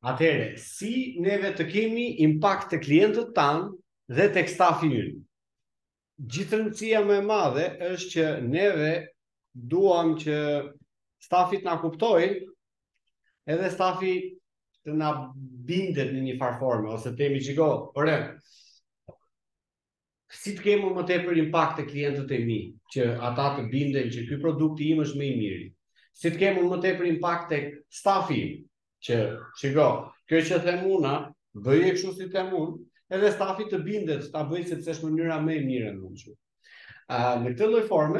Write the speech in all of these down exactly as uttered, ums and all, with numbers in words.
Atëherë, si neve të kemi impakt të klientët tanë dhe tek stafi ynë. Gjithërëndësia më e madhe është që neve duam që stafit na kuptojnë edhe stafi të na bindet në një farë forme, ose të themi çiko, ore, si të kemi më tepër impakt të klientët e mi, që ata të binden që ky produkti im është më i miri. Si të kemi më tepër impakt tek stafi im, që çiko, kjo që them una, bëje kështu si them unë, edhe stafi të bindet ta bëjë sepse është mënyra më e mirë në mundshme. Uh, në këtë lloj forme,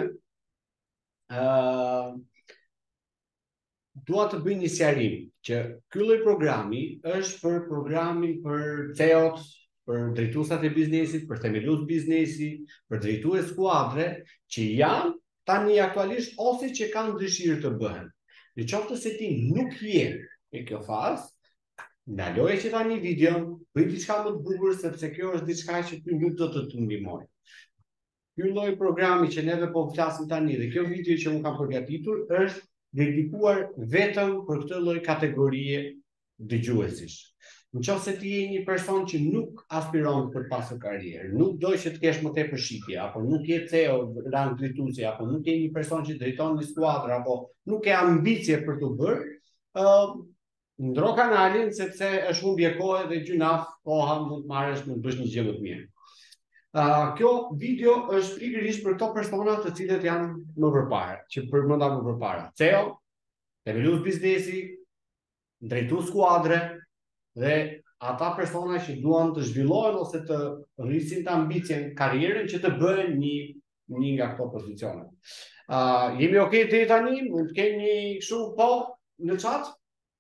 uh, dua të bëj një sqarim që ky lloj programi është për programin për C E O-t, për drejtuesat e biznesit, për themelues biznesi, për drejtues skuadre që janë tani aktualisht ose që kanë dëshirë të bëhen. Në qoftë se ti nuk je në kjo fazë, ndaloje që tani video, bëj diçka më të bukur sepse kjo është diçka që ty nuk do të të ndihmojë. Ky lloj programi që neve po flasim tani dhe kjo video që unë kam përgatitur është dedikuar vetëm për këtë lloj kategorie dëgjuesish. Në qoftë se ti je një person që nuk aspiron për të pasur karrierë, nuk do që të kesh më tepër shitje, apo nuk je C E O rang drejtuesi, apo nuk je një person që drejton një skuadër, apo nuk ke ambicie për të bërë, uh, ndro kanalin sepse është humbje kohe dhe gjunaf, koha mund të marrësh mund të bësh një gjë më të mirë. Uh, kjo video është pikërisht për këto persona të cilët janë më përpara, që përmenda më përpara. C E O, themelues biznesi, drejtues skuadre dhe ata persona që duan të zhvillohen ose të rrisin të ambicien karrierën që të bëhen një një nga këto pozicione. Uh, jemi okay deri tani? Mund të kemi një kështu po në chat?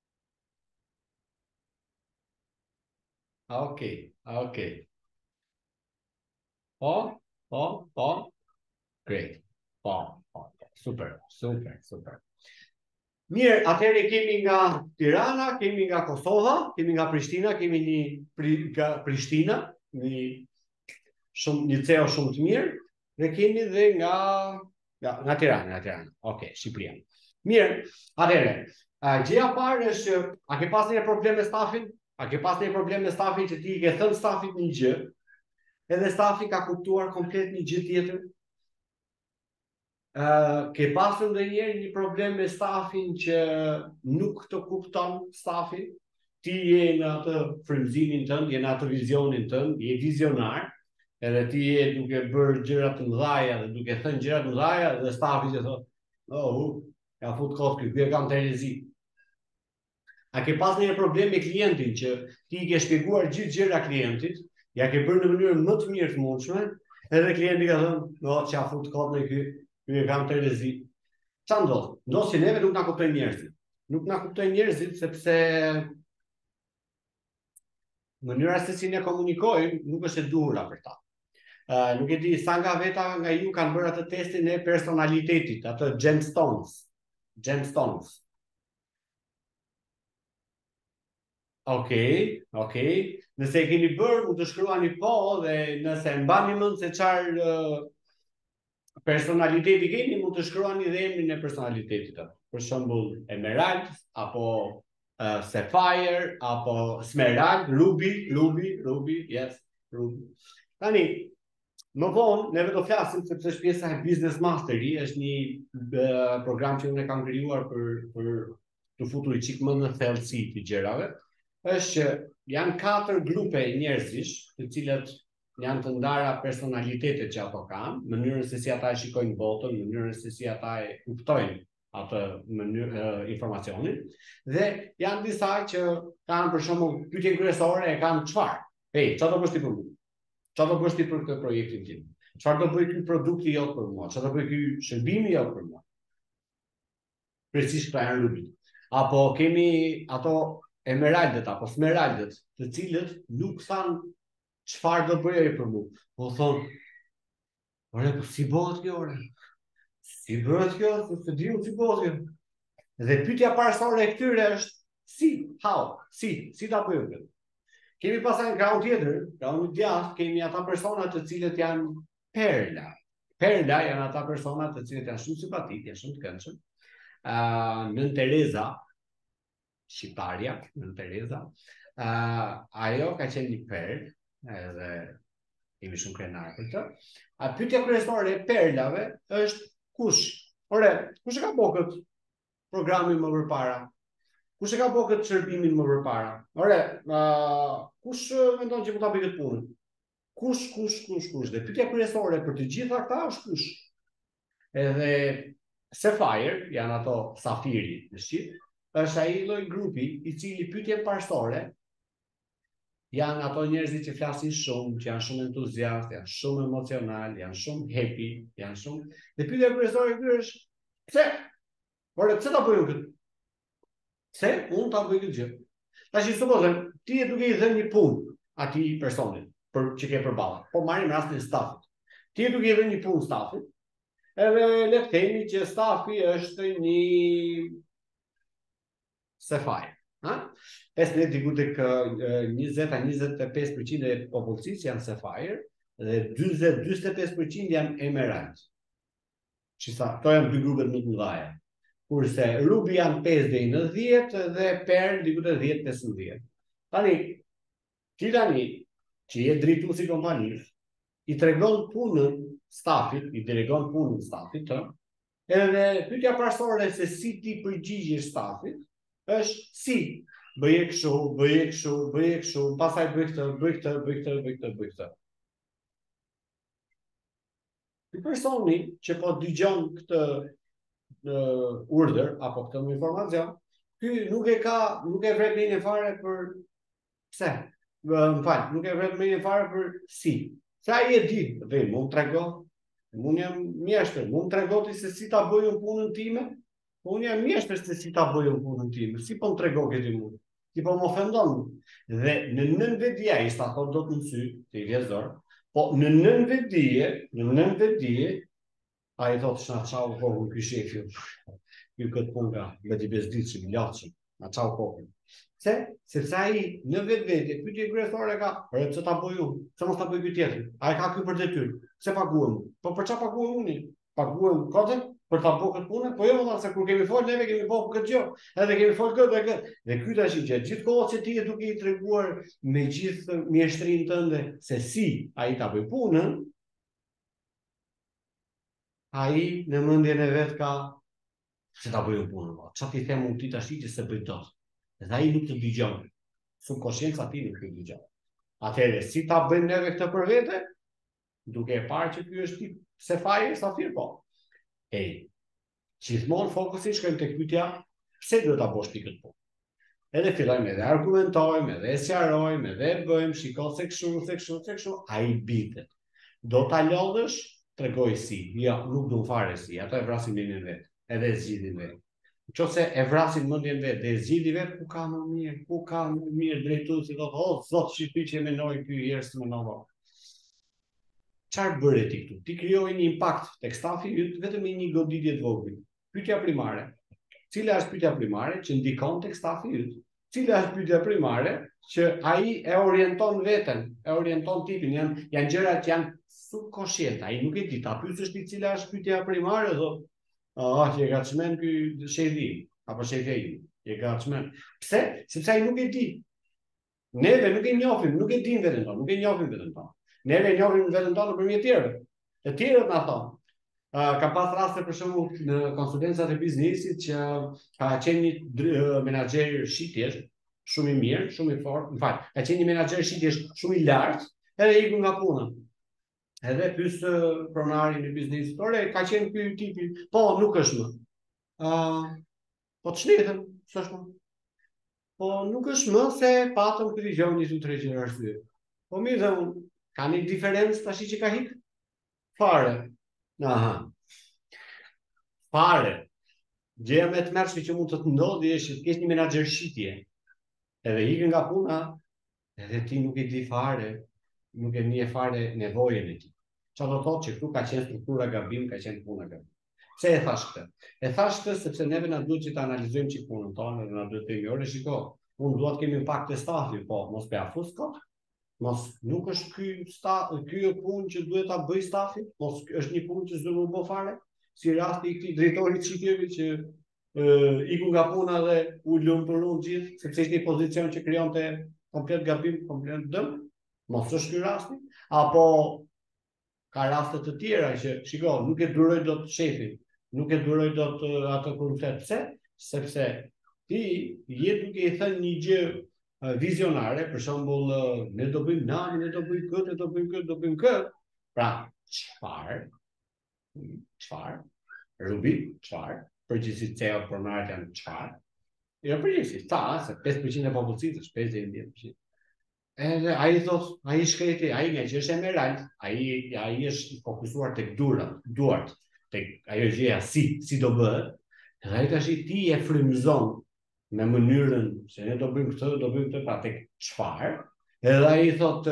Okej, okej. Po, po, po. Great. Po, po. Super, super, super. Mirë, atëherë kemi nga Tirana, kemi nga Kosova, kemi nga Prishtina, kemi një pri, nga Prishtina, një shumë një C E O shumë të mirë, dhe kemi dhe nga nga, nga Tirana, nga Tirana. Okej, Shqipëria. Mirë, atëherë, gjëja parë është që a ke pas një problem me stafin? A ke pas një problem me stafin që ti i ke thënë stafit një gjë, edhe stafi ka kuptuar komplet një gjë tjetër? Uh, ke pasur ndonjëherë një problem me stafin që nuk të kupton stafin? Ti je në atë frymëzimin tënd, je në atë vizionin tënd, je vizionar, edhe ti je duke bërë gjëra të mëdha dhe duke thënë gjëra të mëdha dhe stafi që thotë, "Oh, uh, ka fut kot ky, ky e kam të rezi." A ke pas një problem me klientin që ti i ke shpjeguar gjithë gjëra klientit, ja ke bërë në mënyrë më të mirë të mundshme, edhe klienti ka thënë, "No, ç'a fut kot në ky, ky e kam të rezi." Ç'a ndodh? Ndodh që neve nuk na kuptojnë njerëzit. Nuk na kuptojnë njerëzit sepse mënyra se si ne komunikojmë nuk është e duhura për ta. Uh, nuk e di sa nga veta nga ju kanë bërë atë testin e personalitetit, atë gemstones. Gemstones. Okej, okej. Nëse e keni bërë, mund të shkruani po dhe nëse mbani mend se çfarë uh, personaliteti keni, mund të shkruani dhe emrin e personalitetit. Për shembull, Emerald apo uh, Sapphire apo Smerald, Ruby, Ruby, Ruby, yes, Ruby. Tani, më vonë neve do flasim sepse është pjesa e Business Mastery, është një uh, program që unë e kam krijuar për për të futur i çik më në thellësi të gjërave. Është që janë katër grupe njerëzish, të cilët janë të ndara personalitetet që ato kanë, mënyrën se si ata e shikojnë botën, mënyrën se si ata e kuptojnë atë mënyrë uh, informacionin, dhe janë disa që kanë për shembull pyetjen kryesore e kanë çfarë? Hey, çfarë do bësh ti për mua? Çfarë do bësh ti për këtë projektin tim? Çfarë do bëj ky produkti jot për mua? Çfarë do bëj ky shërbimi jot për mua? Precisht këta janë rubit. Apo kemi ato emeraldet apo smeraldet, të cilët nuk thanë çfarë do bëj ai për mua. Po thonë, "Ore, po si bëhet kjo ore? Si bëhet kjo? Se di unë si bëhet kjo." Dhe pyetja parasore e këtyre është si, how, si, si ta bëjmë këtë? Kemi pasaj në graun tjetër, graun i djathtë, kemi ata persona të cilët janë perla. Perla janë ata persona të cilët janë shumë simpatik, janë shumë të këndshëm. Uh, Nën Tereza, shqiptarja, në Tereza. Uh, ajo ka qenë një perl, edhe jemi shumë krenar për të. A pyetja kryesore e perlave është kush? Ore, kush e ka bërë këtë programin më përpara? Kush e ka bërë këtë shërbimin më përpara? Ore, uh, kush mendon që mund ta bëjë këtë punë? Kush, kush, kush, kush? Dhe pyetja kryesore për të gjitha këta është kush? Edhe Sapphire, janë ato safiri në shqip, është ai lloj grupi i cili pyetjen parsorë janë ato njerëzit që flasin shumë, që janë shumë entuziastë, janë shumë emocional, janë shumë happy, janë shumë. Dhe pyetja kryesore këtu është pse? Por pse ta bëjmë këtë? Pse unë ta bëj këtë gjë? Tash supozojmë ti je duke i dhënë një punë atij personit për që ke përballë. Po marrim rastin e stafit. Ti je duke i dhënë një punë stafit. Edhe le të themi që stafi është një Sapphire. pesëdhjetë diku tek njëzet a njëzet e pesë përqind e popullsisë janë Sapphire dhe dyzet dyzet e pesë përqind janë Emerald. Çisa, to janë dy grupet më të mëdha. Kurse Ruby janë pesë deri në dhjetë dhe Pearl diku te dhjetë pesëmbëdhjetë. Tani, ti tani që je drejtuesi i kompanisë, i tregon punën stafit, i delegon punën stafit, të, edhe pyetja parsorë se si ti përgjigjesh stafit, është si bëje kështu, bëje kështu, bëje kështu, pastaj bëj këtë, bëj këtë, bëj këtë, bëj këtë, bëj këtë. Ky personi që po dëgjon këtë uh, urdhër apo këtë informacion, ky nuk e ka, nuk e vret mendjen fare për pse. Më fal, nuk e vret mendjen fare për si. Sa ai e di, dhe mund t'trego, unë jam mjeshtër, mund t'trego ti se si ta bëj unë punën time. Unë jam mjeshtër se si ta bëj unë punën time. Si po m'trego këti mua? Ti po më ofendon. Dhe në nënvetdi ai s'ta thot dot në sy, ti i vjezor, po në nënvetdije, në nënvetdije, ai thot s'na çau kokën ky shefi. Ky këtë punë ka, me ti bezditshëm, laçëm, na çau kokën. Pse? Sepse ai në vetvete pyetje kryesore ka, por pse ta bëj unë? Pse mos ta bëj ky tjetri? Ai ka ky për detyrë. Pse paguhem? Po për çfarë paguhem unë? Paguhem kodën për ta bërë këtë punë? Po jo, valla, se kur kemi folë neve kemi bërë këtë gjë. Edhe kemi folë këtë dhe këtë. Dhe ky tash që gjithë kohën që ti je duke i treguar me gjithë mjeshtrinë tënde se si ai ta bëj punën, ai në mendjen e vet ka se ta bëj punën. Çfarë ti them unë ti tash që se bëj dot? Dhe ai nuk të dëgjon. Subkonscienca ti nuk të dëgjon. Atëherë, si ta bëjmë neve këtë për vete? Duke e parë që ky është tip Sapphire, Safir, po. Ej, gjithmonë fokusi shkojmë tek pyetja pse duhet ta bësh ti këtë punë. Edhe fillojmë edhe argumentojmë, edhe e sqarojmë, edhe e bëjmë, shiko se kështu, se kështu, se kështu, ai bitet. Do ta lodhësh, tregoj si. Jo, nuk do fare si. Ato e vrasin mendjen vet, edhe e zgjidhin vet. Nëse e vrasin mendjen vet dhe e zgjidhin vet, ku ka më mirë, ku ka më mirë drejtuesi do të thotë, zot shqipi që mendoj ky herë më novo. Çfarë bëre ti këtu? Ti krijoi një impakt tek stafi yt vetëm me një goditje të vogël. Pyetja primare. Cila është pyetja primare që ndikon tek stafi yt? Cila është pyetja primare që ai e orienton veten, e orienton tipin, janë janë gjëra që janë subkonsciente. Ai nuk e di, ta pyetësh ti cila është pyetja primare, thotë, "Ah, që e ka çmend ky shefi apo shefei." E ka çmend. Pse? Sepse ai nuk e di. Neve nuk e njohim, nuk e dim veten tonë, nuk e njohim veten tonë. Neve e njohim veten tonë nëpërmjet tjerëve. Të tjerët na thonë. Uh, ka pas raste për shembull në konsulencat e biznesit që ka qenë një menaxher shitjesh shumë i mirë, shumë i fortë, më fal, ka qenë një menaxher shitjesh shumë i lartë, edhe iku nga puna. Edhe pyet pronarin e biznesit, "Ore, ka qenë ky tipi?" "Po, nuk është më." Ë, uh, "Po ç'letën, s'është më." "Po nuk është më se patëm këtë gjë një dy tre gjëra arsye." "Po mirë, dhe ka një diferencë tash që ka hik?" "Fare." Aha. Fare. Gjëja më e tmerrshme që mund të të ndodhi është që të kesh një menaxher shitje. Edhe ikën nga puna, edhe ti nuk e di fare, nuk e njeh fare nevojën e tij. Çfarë do thotë që këtu ka qenë struktura gabim, ka qenë puna gabim. Pse e thash këtë? E thash këtë sepse neve na duhet që ta analizojmë çik punën tonë dhe na duhet të jemi, shiko, unë dua të kemi impakt te stafi, po mos pe afus kot. Mos nuk është ky sta, ky punë që duhet ta bëj stafi, mos është një punë që s'do të bëj fare, si rasti i këtij drejtorit shitjevi që iku nga puna dhe u lëmë për unë gjithë, sepse ishte një pozicion që krijonte komplet gabim, komplet dëm, mos është ky rasti, apo ka raste të tjera që, shiko, nuk e duroj dot shefin, nuk e duroj dot atë kur flet. Pse? Sepse ti je duke i thënë një gjë vizionare, për shembull, ne do bëjmë na, ne do bëjmë këtë, ne do bëjmë këtë, do bëjmë këtë. Pra, çfarë? Çfarë? Rubi, çfarë? Përgjithësi C E O pronarët janë çfarë? Jo përgjithësi, ta, se pesë përqind e popullsisë është pesë deri në dhjetë përqind. Edhe ai thot, ai shkreti, ai nga që është emerald, ai ai është fokusuar tek durat, duart, tek ajo gjëja si si do bëhet. Edhe ai tash ti e frymëzon me mënyrën se ne do bëjmë këtë, do bëjmë këtë, pa tek çfarë. Edhe ai thot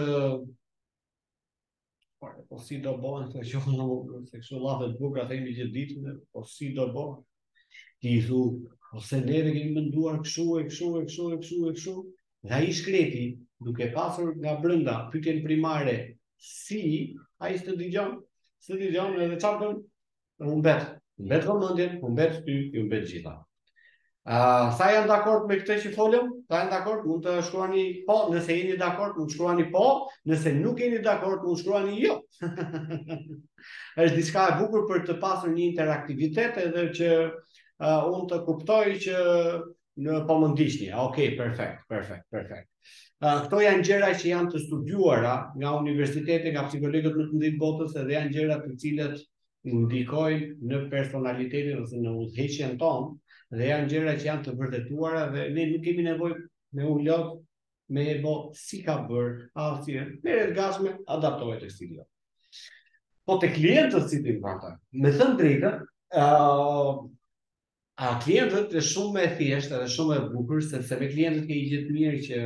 po si do bëhen, se që se kështu llafe të bukura themi gjithë ditën, po si do bëhen. Ti i thu, ose neve kemi menduar kështu e kështu e kështu e kështu e kështu. Dhe ai shkreti, duke pasur nga brenda pyetjen primare si, ai s'të dëgjon, s'të dëgjon edhe çfarë bën? Humbet, humbet vëmendjen, humbet ty, ju humbet gjitha. Uh, sa janë dakord me këtë që folëm? Sa janë dakord? Mund të shkruani po, nëse jeni dakord, mund të shkruani po, nëse nuk jeni dakord, mund të shkruani jo. Është diçka e bukur për të pasur një interaktivitet edhe që uh, unë të kuptoj që në po më ndiqni. Okej, perfekt, perfekt, perfekt. Uh, këto janë gjëra që janë të studiuara nga universitete, nga psikologët në të ndërtë botës, edhe janë gjëra të cilat ndikojnë në personalitetin ose në udhëheqjen tonë. Dhe janë gjëra që janë të vërtetuara dhe ne nuk kemi nevojë me u lot me e bo si ka bërë, asnjë, merret gatshme, adaptohet tek stili. Po te klientët si ti mbata, me thënë drejtën, uh, a klientët është shumë e thjeshtë dhe shumë e bukur, sepse me klientët ke i gjithë mirë që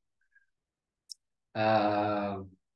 uh,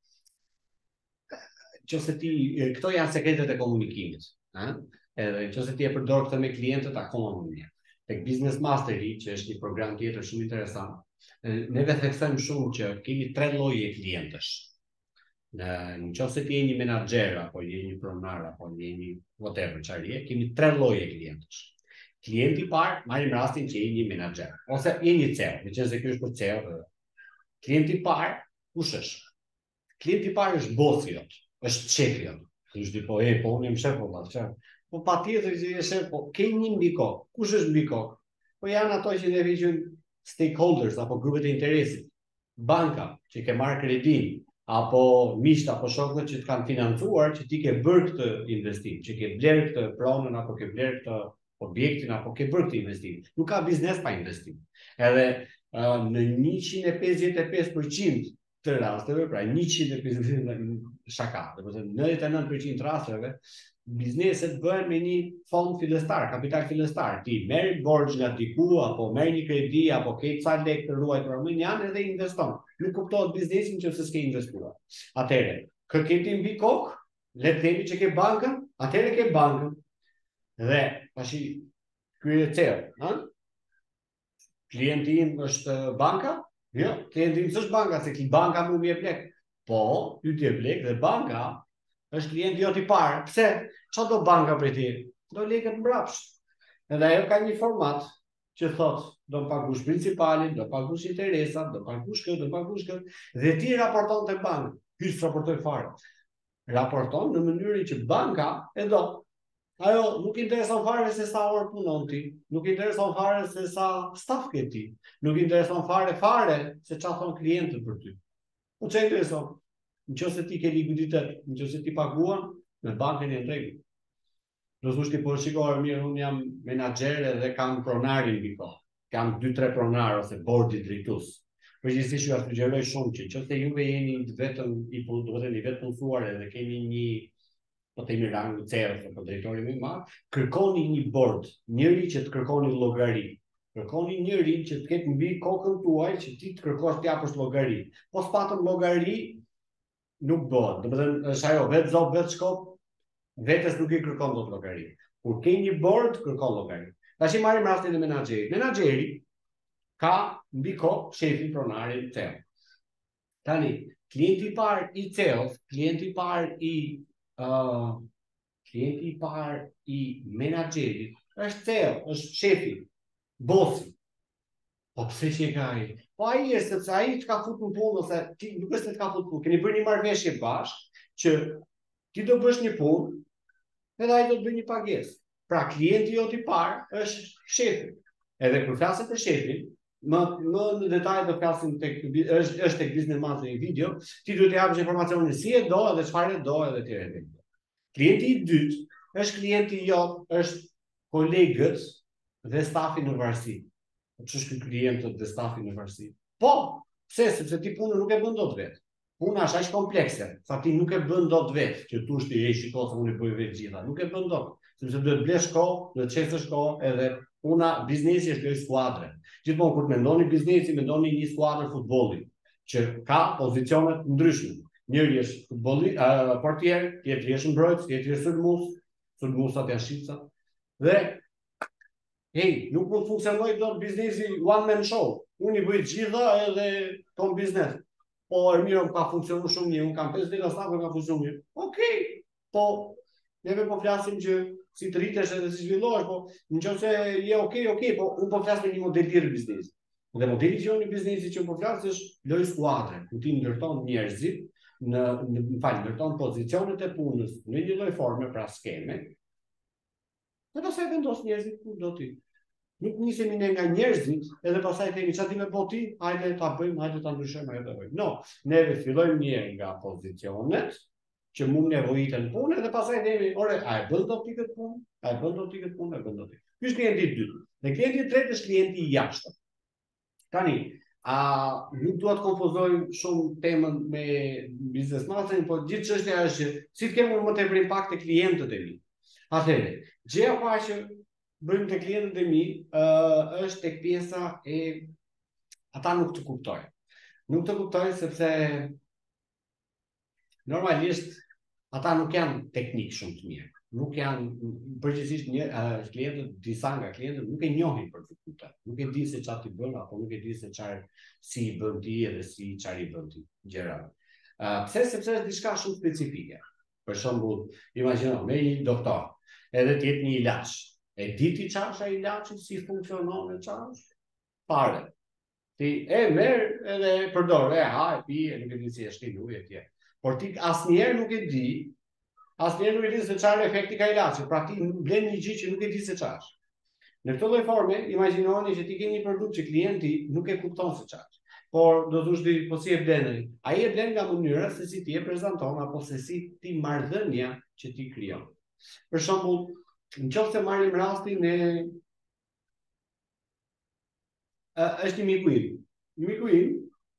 qëse ti, këto janë sekretet e komunikimit, ha? Edhe nëse ti e përdor këtë me klientët, akoma më mirë. Tek Business Mastery, që është një program tjetër shumë interesant, neve theksojmë shumë që kemi tre lloje klientësh. Në nëse ti je një menaxher apo je një pronar apo je një whatever çfarë je, kemi tre lloje klientësh. Klienti i parë, marrim rastin që je një menaxher ose je një C E O, meqense ky është për C E O. Klienti i parë, kush është? Klienti i parë është bossi jot, është shefi jot. Ti thua po e po unë jam shef valla, çfarë? Po pa tjetër që je shef, po ke një mbi kokë. Kush është mbi kokë? Po janë ato që ne quajmë stakeholders apo grupet e interesit. Banka që ke marrë kredin, apo miqt apo shokët që të kanë financuar që ti ke bërë këtë investim, që ke bler këtë pronën apo ke bler këtë objektin apo ke bërë këtë investim. Nuk ka biznes pa investim. Edhe uh, në njëqind e pesëdhjetë e pesë përqind të rasteve, pra njëqind e pesëdhjetë shaka, domethënë nëntëdhjetë e nëntë përqind të rasteve, bizneset bëhen me një fond fillestar, kapital fillestar. Ti merr borxh nga diku apo merr një kredi apo ke ca lekë të ruajtur në janë edhe investon. Nuk kuptohet biznesin nëse s'ke investuar. Atëherë, kë ke ti mbi kokë, le të themi që ke bankën, atëherë ke bankën. Dhe tash ky është C E O, ha? Klienti im është banka? Jo, klienti im s'është banka, se ki banka më jep lek. Po, ty të jep lek dhe banka është klienti jot i parë. Pse? Çfarë do banka prej ti? Do lekët mbrapsht. Edhe ajo ka një format që thot, do pagush principalin, do pagush interesat, do pagush këtë, do pagush këtë, dhe ti raporton te banka. Ky s'raportoj fare. Raporton në mënyrën që banka e do. Ajo nuk intereson fare se sa orë punon ti, nuk intereson fare se sa staf ke ti, nuk intereson fare fare se çfarë thon klientët për ty. Po çfarë intereson? Nëse ti ke likuiditet, nëse ti paguan, me bankën e drejtë. Do thosh ti po shikoj mirë, unë jam menaxher dhe kam pronarin mbi kohë. Kam dy tre pronar ose bordi drejtues. Përgjithsisht ju sugjeroj shumë që nëse juve jeni vetëm i do të thënë vetëm punësuar dhe keni një po themi rang C E O apo drejtori më i madh, kërkoni një bord, njëri që të kërkoni llogari. Kërkoni njëri që të ketë mbi kokën tuaj që ti të kërkosh të japësh llogari. Po s'patëm llogari nuk bëhet. Domethënë është ajo vetë zot vetë shkop, vetes nuk i kërkon dot llogari. Kur ke një bord, kërkon llogari. Tash i marrim rastin e menaxherit. Menaxheri ka mbi kokë shefin, pronarin, C E O. Tani, klienti i parë i C E O-s, klienti i parë i uh, klienti i parë i menaxherit është C E O, është shefi, bossi. Po pse që e ka ai? Po ai është sepse ai të ka futur në punë ose ti nuk është se të ka futur në punë. Keni bërë një marrëveshje bashkë që ti do bësh një punë, edhe ai do të bëjë një pagesë. Pra klienti jot i parë është shefi. Edhe kur flasim për shefin, më më në detaj do flasim tek është është tek business master një video, ti duhet të japësh informacionin si e do edhe çfarë do edhe tjerë edhe. Klienti i dytë është klienti jot, është kolegët dhe stafi në varësi. Ç'është ky klientët dhe stafi në varësi? Po, pse? Sepse ti punën nuk e bën dot vetë. Puna është aq komplekse, sa ti nuk e bën dot vetë, që tu shti e shiko se unë e bëj vetë gjitha. Nuk e bën dot, sepse duhet blesh kohë, duhet çesësh kohë edhe puna biznesi është lojë skuadre. Gjithmonë kur mendoni biznesi, mendoni një skuadër futbolli, që ka pozicione të ndryshme. Njëri është futbolli, uh, portier, tjetri është mbrojtës, tjetri është sulmues, sulmuesat janë shitsa. Dhe hey, nuk mund funksionoj dot biznesi one man show. Unë i bëj gjitha edhe ton biznes. Po Ermiro ka funksionuar shumë mirë, unë kam pesë veta stafë ka funksionuar mirë. Okej. Po neve po flasim që si të rritesh edhe si zhvillohesh, po nëse je okay, okay, po unë po flas me një model tjetër biznesi. Dhe modeli që unë i biznesi që po flas është lojë skuadre, ku ti ndërton njerëzit në në fal, ndërton pozicionet e punës në një lloj forme, pra skeme. Dhe pastaj vendos njerëzit ku do ti. Nuk nisemi ne nga njerëzit, edhe pastaj themi çfarë ti më bëu ti, hajde ta bëjmë, hajde ta ndryshojmë, hajde ta bëjmë. No, neve fillojmë mirë nga pozicionet që mund nevojiten punë dhe pastaj themi, "Ore, a e bën dot ti këtë punë? A e bën dot ti këtë punë? A e bën dot ti?" Ky është klienti i dytë. Dhe klienti i tretë është klienti i jashtëm. Tani, a nuk dua të konfuzoj shumë temën me business masterin, po gjithë çështja është që si të kemi më tepër impakt te klientët e mi. Atëherë, gjëja e parë që bëjmë te klientët e mi uh, është tek pjesa e ata nuk të kuptojnë. Nuk të kuptojnë sepse normalisht ata nuk janë teknik shumë të mirë. Nuk janë përgjithsisht një uh, klientët, disa nga klientët nuk e njohin për të kuptuar. Nuk e di se çfarë ti bën apo nuk e di se çfarë si i bën ti edhe si çfarë i bën ti gjëra. Uh, pse sepse është diçka shumë specifike. Për shembull, imagjino me një doktor, edhe ti jep një ilaç. E di ti çfarë është ai ilaçi, si funksionon e çfarë është? Fare. Ti e merr edhe e përdor, e ha, e pi, e nuk e di si është ujë e tjerë. Por ti asnjëherë nuk e di, asnjëherë nuk e di se çfarë efekti ka ilaçi. Pra ti blen një gjë që nuk e di se çfarë është. Në këtë lloj forme, imagjinoni që ti ke një produkt që klienti nuk e kupton se çfarë është. Por do thosh ti, po si e blen? Ai e blen nga mënyra se si ti e prezanton apo se si ti marrëdhënia që ti krijon. Për shembull, në qoftë se marrim rastin e uh, është një miku im. Një miku im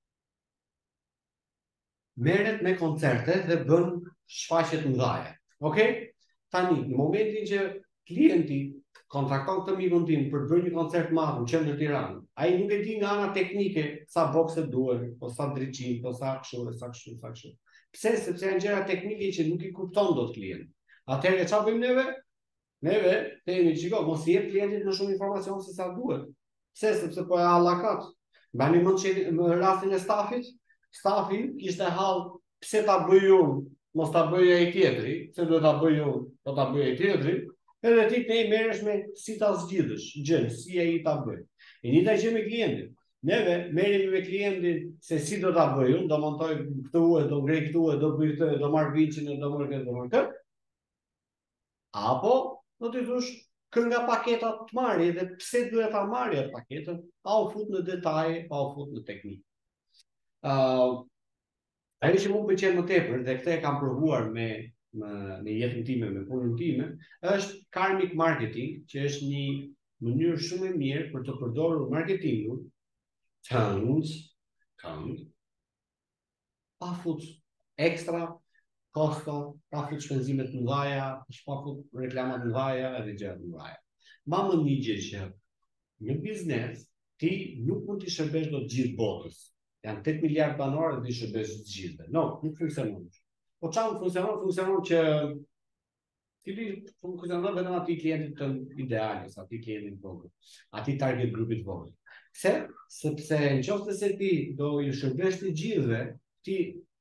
merret me koncerte dhe bën shfaqje të mëdha. Okej? Tani, në momentin që klienti kontrakton këtë mikun tim për të bërë një koncert të madh në qendër Tiranë, ai nuk e di nga ana teknike sa bokse duhen, po sa drejtim, po sa kështu, sa kështu, sa kështu. Pse? Sepse janë gjëra teknike që nuk i kupton dot klienti. Atëherë çfarë bëjmë neve? Neve themi, shiko, mos i jep klientit më shumë informacion se sa duhet. Pse? Sepse po e allakat. Mbani mend në rastin e stafit, stafi kishte hall pse ta bëj unë, mos ta bëj ai tjetri, pse duhet ta bëj unë, do ta bëj ai tjetri. Edhe ti ne merresh me si ta zgjidhësh gjën, si ai ta bëj. E njëjta gjë me klientin. Neve merremi me klientin se si do ta bëj unë, do montoj këtu, do ngrej këtu, do bëj këtë, do marr vincin, do marr këtë, do marr këtë. Apo do t'i thosh kë nga paketat të marrë dhe pse duhet ta marrë atë paketën, pa u fut në detaje, pa u fut në teknikë. Uh, Ajo që më pëlqen më tepër dhe këtë e kam provuar me me në jetën time, me punën time, është karmic marketing, që është një mënyrë shumë e mirë për të përdorur marketingun tënd, tënd, pa fut ekstra kosto, pa fut shpenzime të mëdha, pa fut reklama të mëdha edhe gjëra të mëdha. Ma më një gjë që në biznes ti nuk mund të shërbesh dot gjithë botës. Janë tetë miliardë banorë dhe ti shërbesh të gjithë. No, nuk funksionon. Po çfarë funksionon? Funksionon që ti di funksionon vetëm aty klientit të ideal, ose aty klientit të vogël, aty target grupit të vogël. Pse? Sepse nëse se ti do ju shërbesh të gjithëve, ti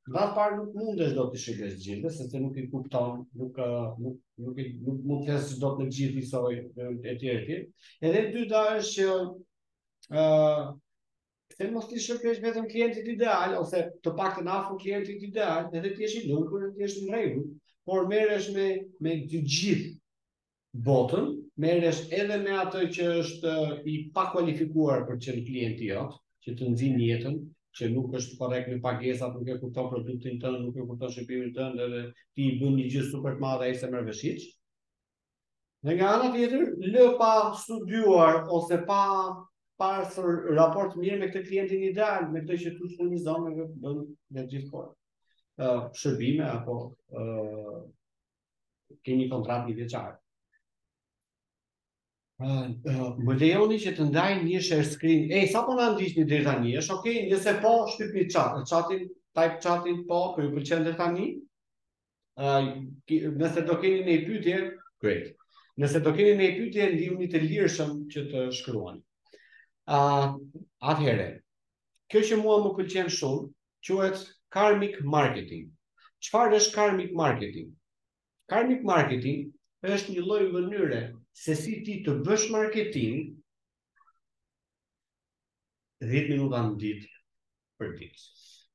Në atë parë nuk mundesh do të shikësh gjithë, sepse nuk i kupton, nuk nuk nuk i nuk mund të thësh dot në gjithë njësoj etj etj. Edhe e dyta është që ë se mos ti shërbesh vetëm klientit ideal ose të paktën afër klientit ideal, edhe ti je i lumtur, ti je në rregull, por merresh me me të gjithë botën, merresh edhe me atë që është i pakualifikuar për të qenë klienti jot, që të nxjin jetën, që nuk është korrekt me pagesat, nuk e kupton produktin tënd, nuk e kupton shërbimin tënd, edhe ti i bën një gjë super të madhe ai se merr vesh. Dhe nga ana tjetër, lë pa studiuar ose pa pasur raport mirë me këtë klientin ideal, me këtë që tu furnizon me bën në gjithkohë. Ë shërbime apo ë ke një kontratë një vjeçare. Uh, uh, më lejoni që të ndaj një share screen. Ej, sa po na ndiqni deri tani? Është okay? Nëse po, shtypni chat, chatin, type chatin po, po ju pëlqen deri tani? Uh, nëse do keni një pyetje, great. Nëse do keni një pyetje, ndihuni të lirshëm që të shkruani. Uh, atëherë, kjo që mua më pëlqen shumë, quhet karmic marketing. Çfarë është karmic marketing? Karmic marketing është një lloj mënyre se si ti të bësh marketing dhjetë minuta në ditë për ditë.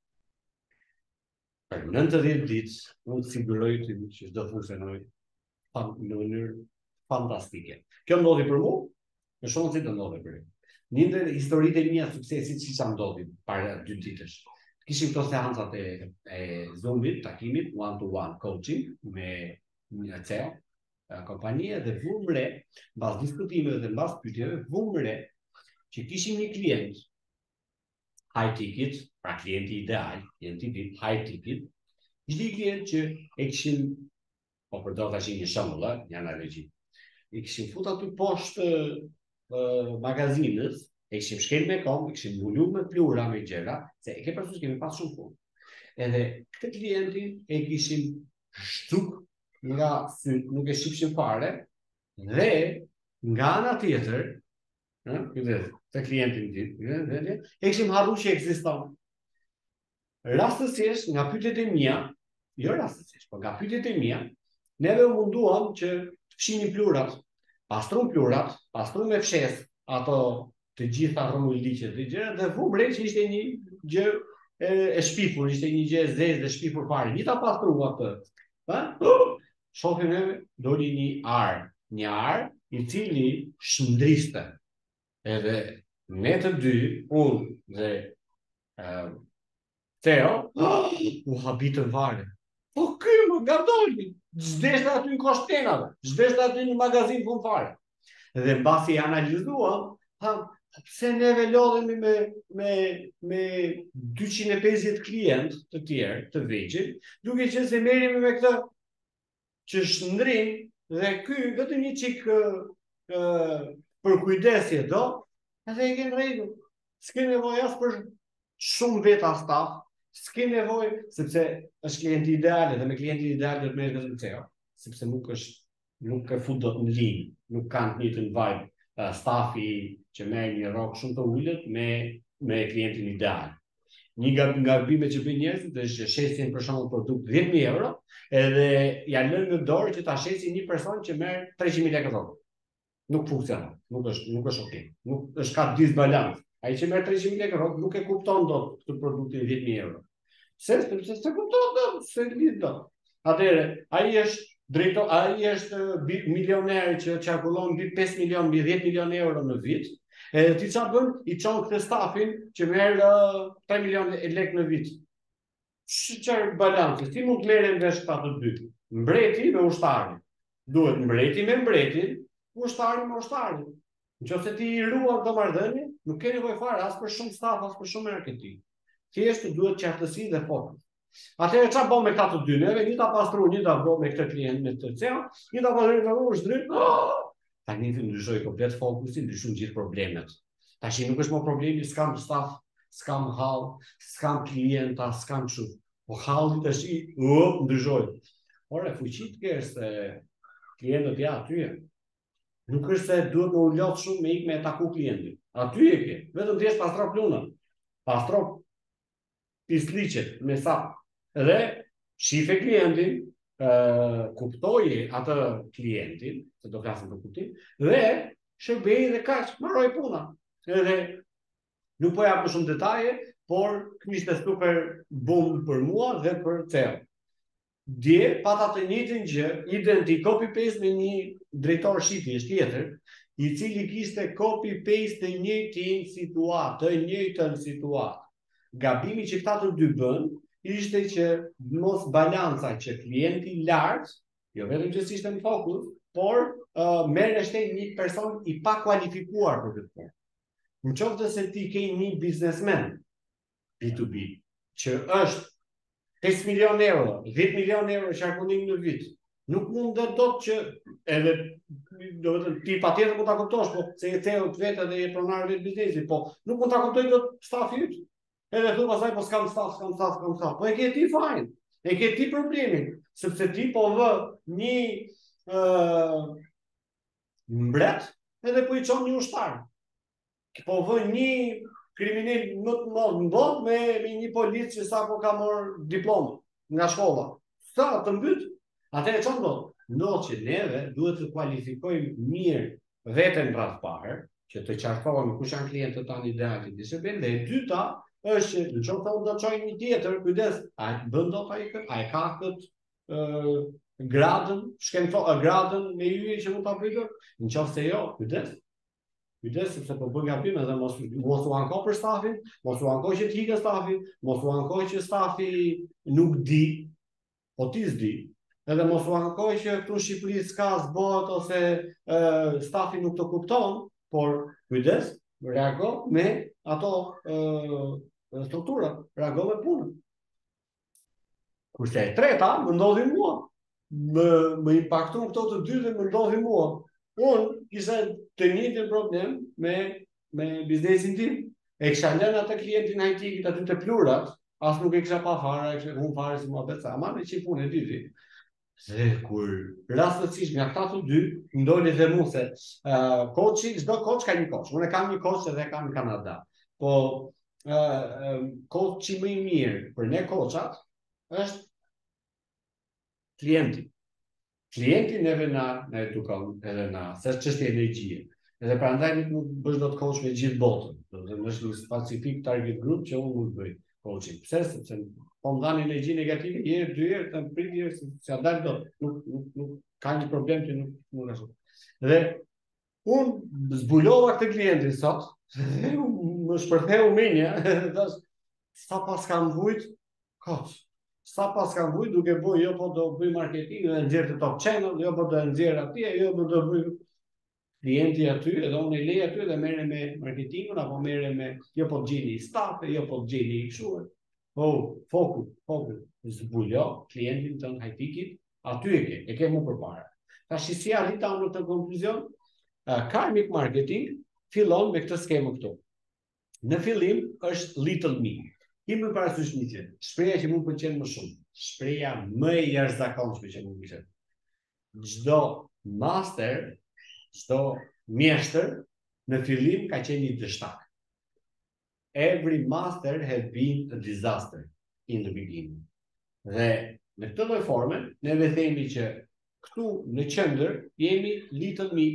Për nëntëdhjetë ditë, unë të siguroj të që do funksionoj në mënyrë fantastike. Kjo ndodhi për mu, në shumë si të ndodhi për ju. Një ndër historitë e mia suksesit që që ndodhi para dy ditësh. Kishim këto seancat e, e Zoom-it, takimit, one-to-one coaching me një C E O, kompania dhe vumre, mbas diskutimeve dhe mbas pyetjeve, vumre që kishim një klient high ticket, pra klienti ideal, klienti tip high ticket, ishte një klient që e kishim, po përdor tash një shembull, një analogji. I kishim fut aty poshtë uh, magazinës, e kishim shkel me kom, e kishim mbulur me plura me gjëra, se e ke parasysh kemi pas shumë punë. Edhe këtë klientin e kishim shtuk nga syt, nuk e shifshim fare, dhe nga ana tjetër, ëh, të klientin tim, e kishim harruar që ekziston. Rastësisht nga pyetjet e mia, jo rastësisht, por nga pyetjet e mia, neve u munduam që të fshinin plurat, pastrum plurat, pastrum me fshes ato të gjitha rrumuliqet dhe gjëra, dhe vumre që ishte një gjë e, e shpifur, ishte një gjë e zezë dhe shpifur fare. Një ta pastrum atë. Ha? Shohim neve, doli një ar, një ar i cili shndriste. Edhe ne të dy, unë dhe uh, Theo, oh, u habitën fare. Po këmë, nga doli, zdeshte aty në koshtenave, zdeshte aty në magazin fund fare. Dhe mbasi analizuam, ha, pse neve lodhemi me, me, me dyqind e pesëdhjetë klient të tjerë, të vegjël, duke qenë se merremi me këtë që shndrim dhe ky vetëm një çik për kujdesje do, edhe e ke në rregull. S'ke nevojë as për shumë veta staf, s'ke nevojë sepse është klienti ideal dhe me klientin ideal do të merresh vetëm C E O, sepse nuk është nuk e fut dot në linjë, nuk kanë të njëjtën vibe uh, stafi që merr një rrok shumë të ulët me me klientin ideal. Një nga gabimet që bëjnë njerëzit është që shesin për shembull produkt dhjetë mijë euro, edhe ja lënë në dorë që ta shesin një person që merr treqind mijë lekë rrok. Nuk funksionon, nuk është nuk është okay. Nuk është ka disbalancë. Ai që merr treqind mijë lekë rrok nuk e kupton dot këtë produktin dhjetë mijë euro. Se sepse se kupton dot, se lidh dot. Atëherë, ai është drejtor, ai është milioner që qarkullon mbi pesë milion, mbi dhjetë milion euro në vit. E ti çfarë bën? I çon këtë stafin që merr uh, tre milion lekë në vit. Çfarë balancë? Ti mund të merren vesh këta të dy. Mbreti me ushtarin. Duhet mbreti me mbretin, ushtari me ushtarin. Nëse ti i ruan këtë marrëdhënie, nuk ke nevojë fare as për shumë staf, as për shumë marketing. Thjesht duhet qartësi dhe fokus. Atëherë çfarë bën me këta të dy? Neve një ta pastruan, një ta bën me këtë klient me të C E O, një ta pastruan me ushtrin. Tani të ndryshoj komplet fokusin, ndryshon gjithë problemet. Tash nuk është më problemi, s'kam staf, s'kam hall, s'kam klienta, s'kam kështu. Po halli tash i uh, ndryshoj. Ora fuqit ke se klientët ja aty janë. Nuk është se duhet më ullot shumë me ik me taku klientin. Aty e ke, vetëm thjesht pastro plunën. Pastro pisliqet me sap. Dhe shife klientin, uh, kuptoje atë klientin, se do flasim për kuptim, dhe shërbej dhe kaq, mbaroi puna. Edhe nuk po jap më shumë detaje, por ky ishte super bum për mua dhe për C E O. Dje pata të njëjtën gjë, identik copy paste me një drejtor shitjes tjetër, i cili kishte copy paste të njëjtin situatë, të njëjtën situatë. Gabimi që këta të dy bën ishte që mos balanca që klienti lart, jo vetëm që ishte në fokus, por uh, merreshte një person i pa kualifikuar për këtë punë. Në qoftë se ti ke një biznesmen B to B që është pesë milion euro, dhjetë milion euro qarkullim në vit, nuk mund dhe do të që edhe do të ti patjetër mund ta kuptosh, po se je C E O vetë dhe je pronar vetë biznesit, po nuk mund ta kuptoj dot stafi yt. Edhe thua pastaj po s'kam staf, s'kam staf, s'kam staf. Po e ke ti fajin. E ke ti problemin, sepse ti po vë një uh, mbret edhe po i çon një ushtar. Po vë një kriminal më të madh në botë me, me një policë që sa po ka marrë diplomë nga shkolla. Sa të mbyt? Atëherë çfarë ndodh? Ndodh që neve duhet të kualifikojmë mirë veten rreth parë, që të qartësohemi kush janë klientët tanë idealë të shërbim, dhe e dyta është që në qoftë unë do të çoj një tjetër, kujdes, a bën dot ai këtë, a e ka këtë ë gradën, shkenco gradën me hyje që mund ta pritur? Nëse jo, kujdes. Kujdes sepse po bën gabim edhe mos mos u anko për stafin, mos u anko që të ikë stafi, mos u anko që stafi nuk di, po ti s'di. Edhe mos u anko që këtu në Shqipëri s'ka zbot ose uh, stafi nuk të kupton, por kujdes, reago me ato uh, struktura, reago me punën. Kurse e treta, më ndodhi mua. Më, më impakton këto të dy dhe më ndodhi mua. Unë kisha të njëjtin problem me, me biznesin tim. E kisha lënë atë klientin I T-kit aty të plurat, as nuk e kisha pa fare, e kisha unë fare si mua beca, ama me që punë e dyti. Dhe kur rastësisht nga këta të dy, ndoli dhe mu se uh, coachi, çdo coach ka një coach. Unë e kam një coach edhe kam në Kanada. Po uh, uh, coachi më i mirë për ne coachat është klienti. Klienti neve na, na edukon edhe na, se çështje energjie. Edhe prandaj nuk bësh dot coach me gjithë botën. Do të thotë është një specifik target group që unë nuk bëj coaching. Pse? Sepse po më dhanë energji negative një herë, dy herë, të prit herë se s'ia dal dot. Nuk nuk nuk ka një problem që nuk nuk ashtu. Dhe unë zbulova këtë klientin sot, dhe më shpërtheu menja, thash, sa pas kam vujt, coach. Sa pas kam vujt duke bëj, jo po do bëj marketing dhe nxjerr të top channel, jo po do nxjerr atje, jo po do bëj klienti aty, edhe unë i lej aty dhe merrem me marketingun apo merrem me jo po gjeni staff, jo po gjeni kështu. Po, fokus, fokus. Zbulo klientin tënd hajtikit, aty e ke, e ke më përpara. Tash si arrita unë në konkluzion, uh, karmic marketing fillon me këtë skemë këtu. Në fillim është little me. Ti më parasysh një gjë, shpreha që më pëlqen më shumë, shpreha më e jashtëzakonshme që më pëlqen. Çdo master, çdo mjeshtër në fillim ka qenë një dështak. Every master had been a disaster in the beginning. Dhe në këtë lloj forme, neve themi që këtu në qendër jemi little me.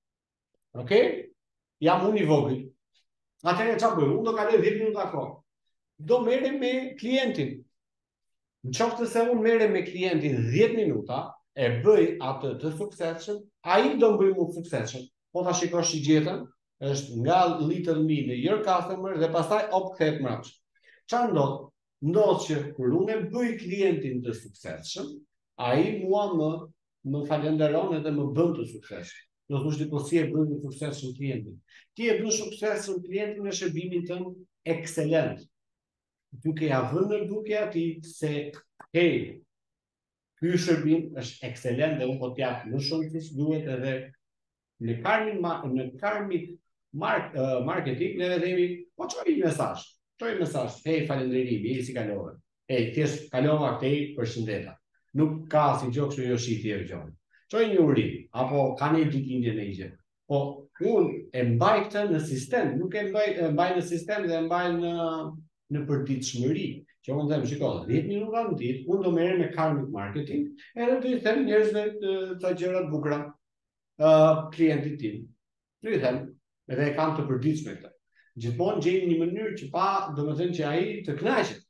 Okej? Jam unë i vogël. Atëherë çfarë bëj? Unë do kaloj dhjetë minuta kohë. Do merrem me klientin. Në qoftë se unë merrem me klientin dhjetë minuta, e bëj atë të suksesshëm, ai do bëj më të suksesshëm. Po ta shikosh si gjetën, është nga little me në your customer dhe pastaj op kthehet mbrapsht. Çfarë ndodh? Ndodh që kur unë e bëj klientin të suksesshëm, ai mua më më falenderon edhe më bën të suksesshëm. Do të thosh po si e bën të suksesshëm klientin. Ti e bën suksesshëm klientin në shërbimin tënd ekselent. Duke ja vënë në duke atij se hey, ky shërbim është ekselent dhe unë po t'jap më shumë se duhet edhe në karmic në karmic mark, uh, marketing ne themi po çoj një mesazh. Çoj mesazh, hey falënderim, jeni si kalove. Hey, thjesht kalova këtej përshëndeta. Nuk ka si gjë kështu jo shitje e gjë. Çoj një urim apo kanë një ditëlindje në gjë. Po unë e mbaj këtë në sistem, nuk e mbaj, e mbaj në sistem dhe e mbaj në në përditshmëri. Që unë them, shiko, dhjetë minuta në ditë, unë do merrem me karmic marketing, edhe do i them njerëzve të gjëra të bukura uh, klientit tim. Do i them, edhe e kam të përditshme këtë. Gjithmonë gjejmë një mënyrë që pa, domethënë që ai të kënaqet.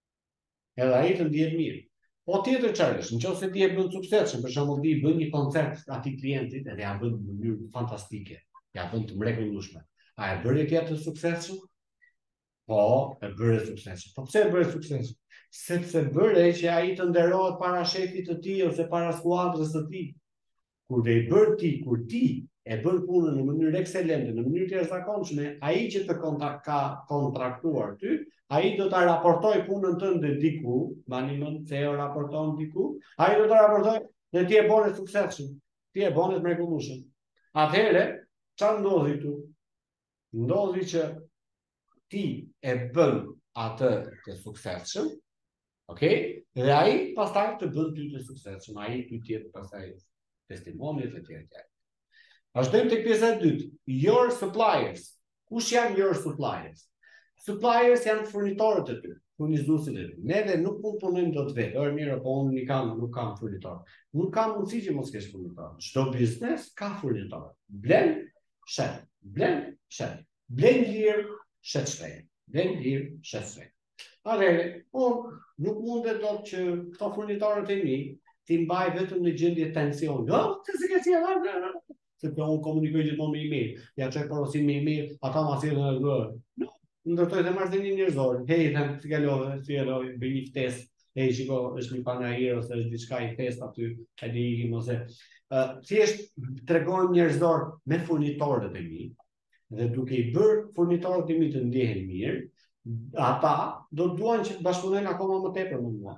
Edhe ai të ndihet mirë. Po tjetër çfarë është? Nëse ti e bën suksesshëm, për shembull ti bën një koncert atij klientit edhe ja bën në mënyrë fantastike, ja bën të mrekullueshme. A e bëre ti atë suksesshëm? Po, e bëre suksesshëm. Po pse e bëre suksesshëm? Sepse bëre që ai të nderohet para shefit të tij ose para skuadrës së tij. Kur dhe i bërë ti, kur ti e bën punën në mënyrë ekselente, në mënyrë të jashtëzakonshme, ai që të kontak ka kontraktuar ty, ai do ta raportoj punën tënde diku, mbani mend se e raporton diku, ai do ta raportoj dhe ti e bën suksesshëm. Ti e bën të mrekullueshëm. Atëherë, çfarë ndodhi këtu? Ndodhi që ti e bën atë të suksesshëm, okay? Dhe ai pastaj të bën ty të suksesshëm, ai ty tjetër pastaj testimoniet e tjera tjera. Vazhdojmë tek pjesa e dytë. Your suppliers. Kush janë your suppliers? Suppliers janë furnitorët e tyre, furnizuesit e tyre. Neve nuk mund punojmë dot vetë. Ër mirë, po unë nuk kam, nuk kam furnitor. Nuk kam mundësi që mos kesh furnitor. Çdo biznes ka furnitor. Blen, shet. Blen, shet. Blen lirë, shet shtrejnë. Blen lirë, shet shtrejnë. Atëherë, unë nuk mundet dot që këto furnitorët e mi ti mbaj vetëm në gjendje tensioni. Oh, se se ke si e sepse unë komunikoj gjithmonë me email. Ja çoj porosin me email, ata ma sillen në dorë. No, ndërtoj të marrëdhënie njerëzore. Hey, them, si kalove, si kalove, bëj një ftesë. Hey, shiko, është një panajir ose është diçka i fest aty, e di ikim ose. Uh, thjesht tregojmë njerëzor me furnitorët e mi, dhe duke i bërë furnitorët e mi të ndjehen mirë, ata do duan që të bashkëpunojnë akoma më tepër me mua.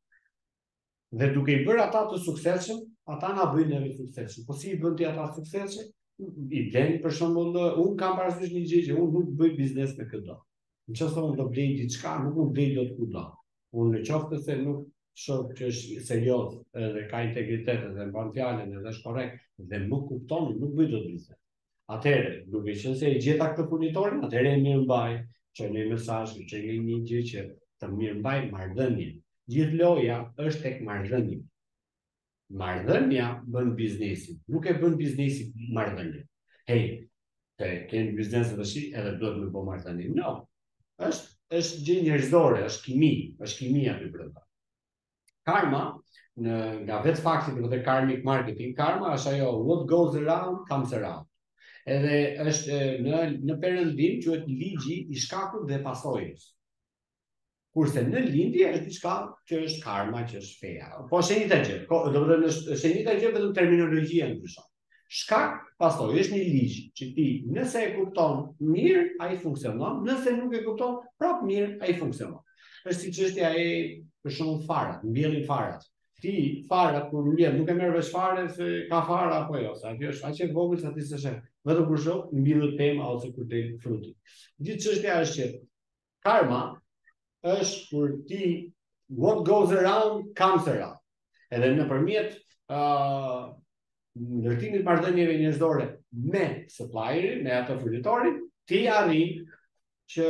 Dhe duke i bërë ata të suksesshëm, ata na bëjnë neve suksesshëm. Po si i bën ti ata suksesshëm? I blen për shembull, unë kam parasysh një gjë që unë nuk bëj biznes me këto. Nëse unë do blej diçka, nuk unë blej dot kudo. Unë në qoftë se nuk shoh që është serioz edhe ka integritet edhe mban fjalën edhe është korrekt dhe nuk kupton, nuk bëj dot biznes. Atëherë, duke qenë se i gjeta këtë furnitorin, atëherë e mirëmbaj, çoj një mesazh, çoj një gjë që të mirëmbaj marrëdhënien. Gjithë loja është tek marrëdhënia. Marrëdhënia bën biznesin, nuk e bën biznesin marrëdhënia. Hey, te kemi biznes tash edhe duhet me bë marrëdhënie. No. Është është gjë njerëzore, është kimi, është kimia aty brenda. Karma, në nga vetë fakti për të karmic marketing, karma është ajo what goes around comes around. Edhe është në në perëndim quhet ligji i shkakut dhe pasojës. Kurse në lindje është diçka që është karma, që është feja. Po shenjita gjë, do të thënë është shenjita gjë vetëm terminologjia ndryshon. Shkak, pasojë është një ligj që ti nëse e kupton mirë, ai funksionon, nëse nuk e kupton prap mirë, ai funksionon. Është si çështja e për shembull farat, mbjellin farat. Ti farat kur mbjell nuk e merr vesh fare se ka fara apo jo, sa aty është aq e vogël sa ti s'e sheh. Vetëm kur shoh mbjellet tema ose kur del fruti. Gjithë çështja është që karma është kur ti what goes around comes around. Edhe nëpërmjet uh, ndërtimit marrëdhënieve njerëzore me supplierin, me atë furnitorin, ti arrin që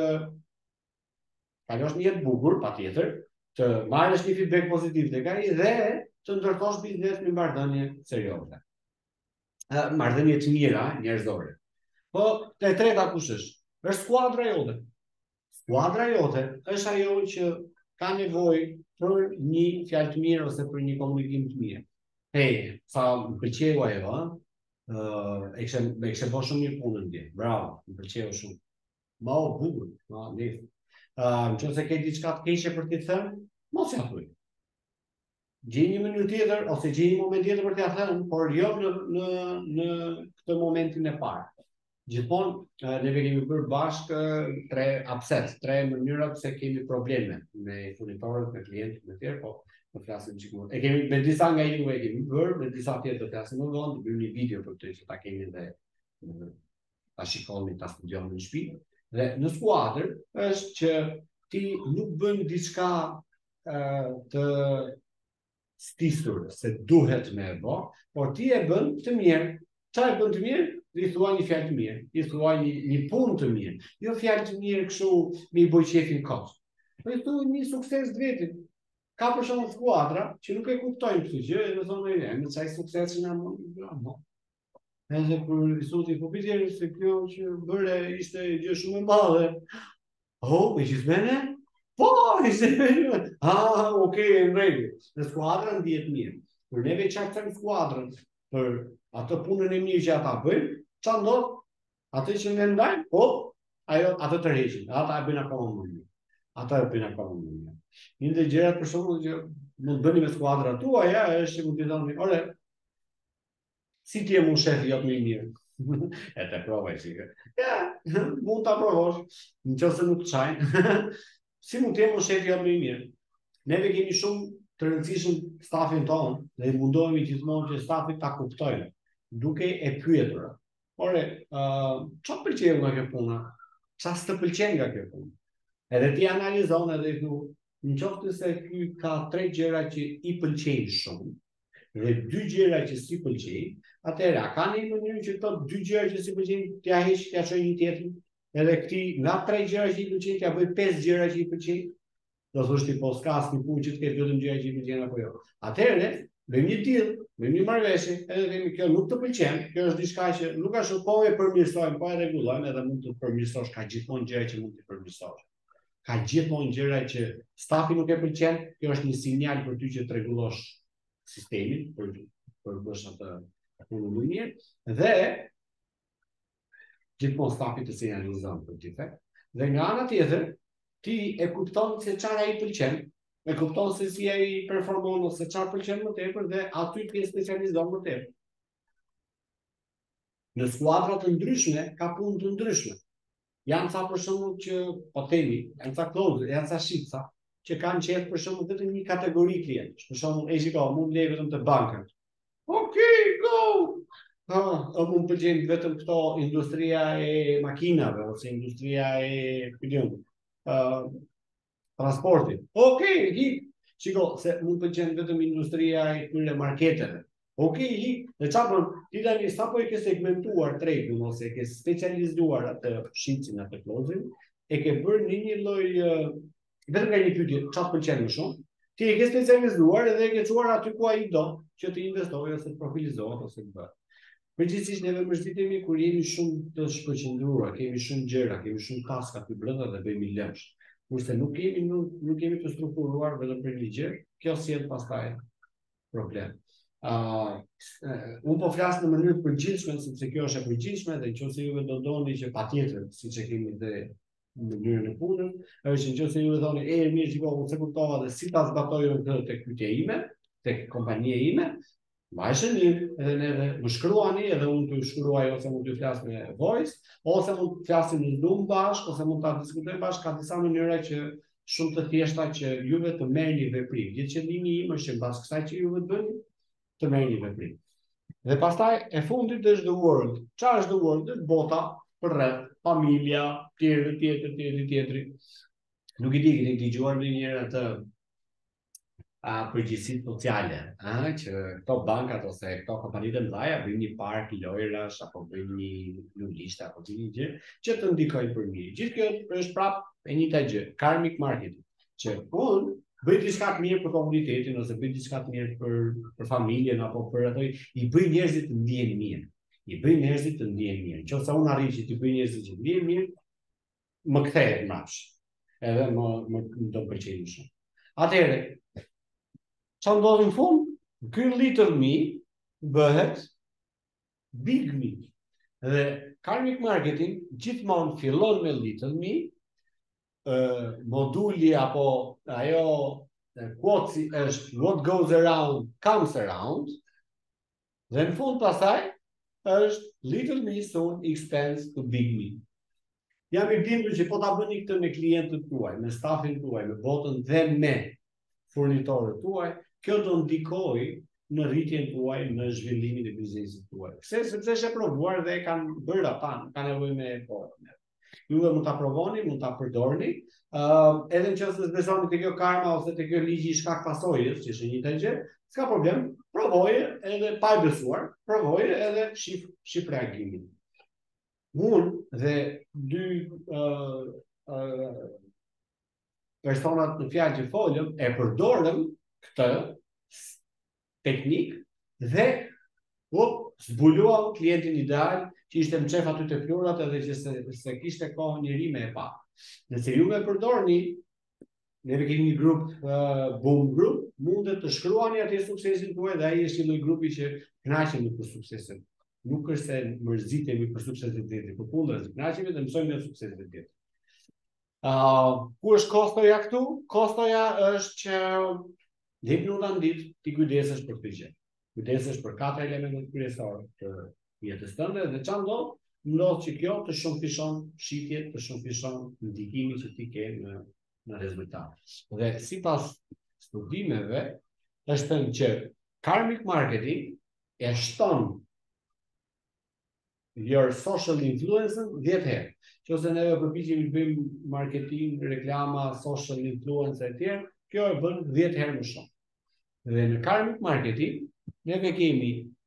kalosh një jetë bukur, patjetër, të marrësh një feedback pozitiv tek ai dhe të ndërtosh biznes me marrëdhënie serioze. Uh, marrëdhënie të mira njerëzore. Po e treta kush është? Është skuadra jote. Skuadra jote është ajo që ka nevojë për një fjalë të mirë ose për një komunikim të mirë. Hey, sa më pëlqeu ajo, ëh? Uh, e kishe e kishe bërë shumë mirë punën dje. Bravo, më pëlqeu shumë. Ma o bukur, ma lehtë. Uh, nëse ke diçka të keqe për t'i thënë, mos ja thuaj. Gjej një mënyrë tjetër ose gjej një moment tjetër për t'ia thënë, por jo në në në këtë momentin e parë. Gjithmonë ne kemi bërë bashkë tre upset, tre mënyra pse kemi probleme me furnitorët, me klientët, me tjerë, po do flasim çikun. E kemi me disa nga juve e kemi bërë, me disa tjetër do flasim më vonë, do bëjmë një video për këtë që ta kemi dhe ta shikoni, ta studioni në shtëpi. Dhe në skuadër është që ti nuk bën diçka uh, të stisur se duhet me e bë, por ti e bën të mirë. Çfarë bën të mirë? I thua një fjalë të mirë, i thua një, një punë të mirë. Jo fjalë të mirë kështu me i boj qefin kot. Păi tu një sukses të vetit. Ka për shumë skuadra që nuk e kuptojnë këtë gjë, dhe thonë e në çaj sukses që na mund. Edhe kur i thotë po bitej se kjo që bëre ishte gjë shumë e madhe. Oh, e gjithmene? Po, ishte me ah, okej, e në rregull. Në skuadra ndihet mirë. Kur neve çaktojmë skuadrën për atë punën e mirë që ata bëjnë, çfarë ndodh? Atë që ne ndajmë, po, ajo atë tërheqin. Ata e bëjnë akoma më mirë. Ata e bëjnë akoma më mirë. Një të gjërat për shembull që mund të bëni me skuadrat tuaja është që mund të thoni, "Ore, si ti je mu shefi jot më i mirë?" E të provaj që ja, mund ta provosh, nëse nuk çajnë. Si mund të jem mu shefi jot më i mirë? Neve kemi shumë të rëndësishëm stafin tonë dhe mundohemi gjithmonë që stafi ta kuptojnë, duke e pyetur. Ore, uh, çfarë pëlqen nga kjo puna? Çfarë s'të pëlqen nga kjo punë? Edhe ti analizon edhe këtu, në qoftë se ky ka tre gjëra që i pëlqejnë shumë dhe dy gjëra që si pëlqejnë, atëherë a ka një mënyrë që këto dy gjëra që si pëlqejnë t'ia heq, t'ia çojë një tjetrin? Edhe këti nga tre gjëra që i pëlqejnë t'ia bëj pesë gjëra që i pëlqejnë? Do thosh ti po s'ka asnjë punë që të ketë vetëm gjëra që i pëlqejnë apo jo. Atëherë, bëjmë një deal, bëjmë një marrëveshje, edhe themi kjo nuk të pëlqen, kjo është diçka që nuk ashtu po e përmirësojmë, po e rregullojmë, edhe mund të përmirësosh, ka gjithmonë gjëra që mund të përmirësosh. Ka gjithmonë gjëra që stafi nuk e pëlqen, kjo është një sinjal për ty që të rregullosh sistemin për për bësh atë punën më mirë dhe gjithmonë stafi të sinjalizon për gjithë. Dhe nga ana tjetër, ti e kupton se çfarë ai pëlqen, e kupton se si ai performon ose çfarë pëlqen më tepër dhe aty ti e specializon më tepër. Në skuadra të ndryshme ka punë të ndryshme. Janë ca për shembull që po themi, janë ca klozë, janë ca shitca që kanë qenë për shembull vetëm një kategori klientësh. Për shembull, e shiko, mund lej vetëm të bankët. Okej, go! Ha, o mund pëlqejnë vetëm këto industria e makinave ose industria e pilion. Uh, transportit. Okej, hik. Shiko, se mund pëlqen vetëm industria e këtyre marketeve. Okej, hik. Dhe çfarë bën? Ti tani sapo e ke segmentuar tregun ose e ke specializuar atë shitsin atë klozin, e ke bërë në një lloj vetëm nga një pyetje, çfarë pëlqen më shumë? Ti e ke specializuar edhe e ke çuar aty ku ai do që të investojë ose të profilizohet ose të bëjë. Përgjithsisht neve mërzitemi kur jemi shumë të shpërqendruar, kemi shumë gjëra, kemi shumë taska të brenda dhe bëjmë lëmsh. Kurse nuk kemi nuk, nuk kemi të strukturuar vetëm për një gjë, kjo sjell pastaj problem. Uh, unë po flas në mënyrë të përgjithshme sepse kjo është e përgjithshme dhe nëse juve do doni që patjetër, siç e kemi dhe në mënyrën e punës, është nëse juve doni e mirë shiko, unë se kuptova dhe si ta zbatoj unë këtë tek pyetja ime, tek kompania ime, vajshë mirë, edhe neve më shkruani, edhe unë të shkruaj ose mund të flas me voice, ose mund të flasim në Zoom bashkë, ose mund ta diskutojmë bashkë, ka disa mënyra që shumë të thjeshta që juve të merrni veprim. Gjithë qëllimi im është që mbas kësaj që juve bëni, të merrni veprim. Dhe pastaj e fundit është the world. Çfarë është the world? Është bota përreth, familja, tjetër, tjetër, tjetër, tjetër. Nuk i di, keni dëgjuar ndonjëherë atë a përgjegjësitë sociale, a që këto bankat ose këto kompanitë e mëdha bëjnë një park lojrash apo bëjnë një lulishtë apo një gjë që të ndikojnë për mirë. Gjithë kjo është prapë e njëjta gjë, karmic marketing, që unë bëj diçka të mirë për komunitetin ose bëj diçka të mirë për për familjen apo për ato, i bëj njerëzit të ndihen mirë. I bëj njerëzit të ndihen mirë. Nëse unë arrij që të bëj njerëzit të ndihen mirë, më kthehet mbrapsh. Edhe më më do të pëlqejë shumë. Atëherë, çfarë ndodhi në fund? Ky little me bëhet big me. Dhe karmic marketing gjithmonë fillon me little me. Uh, moduli apo ajo quote është what goes around comes around dhe në fund pasaj është little me soon extends to big me. Jam i bindur që po ta bëni këtë me klientët tuaj, me stafin tuaj, me botën dhe me furnitorët tuaj, kjo do ndikojë në rritjen tuaj, në zhvillimin e biznesit tuaj. Pse? Sepse është e provuar dhe kanë bërë ata, kanë nevojë me kohë. Juve mund ta provoni, mund ta përdorni, uh, edhe nëse besoni te kjo karma ose te kjo ligji i shkak pasojës, që është një njëjta gjë, s'ka problem, provoje edhe pa e besuar, provoje edhe shif shif reagimin. Unë dhe dy uh, uh, personat në fjalë që folëm e përdorëm këtë teknik dhe po zbuluam klientin ideal që ishte në qef aty të flurat edhe që se, se kishte kohë njëri me e pa. Nëse ju me përdorni, neve kemi një grup, uh, boom group, mundet të shkruani atje suksesin tuaj dhe ai është një lloj grupi që kënaqemi për suksesin. Nuk është se mërzitemi për suksesin e tjetrit, por kundër, kënaqemi dhe mësojmë nga suksesi i tjetrit. Uh, ku është kostoja këtu? Kostoja është që dhe minuta në ditë ti kujdesesh për këtë gjë. Kujdesesh për katër elementet kryesorë të jetës tënde dhe çfarë ndodh? Ndodh që kjo të shumëfishon shitje, të shumëfishon ndikimin që ti ke në në rezultat. Dhe sipas studimeve është thënë që karmic marketing e shton your social influence dhjetë herë. Qose neve përpiqemi të bëjmë marketing, reklama, social influence e tjerë, kjo e bën dhjetë herë më shumë. Dhe në karmic marketing neve kemi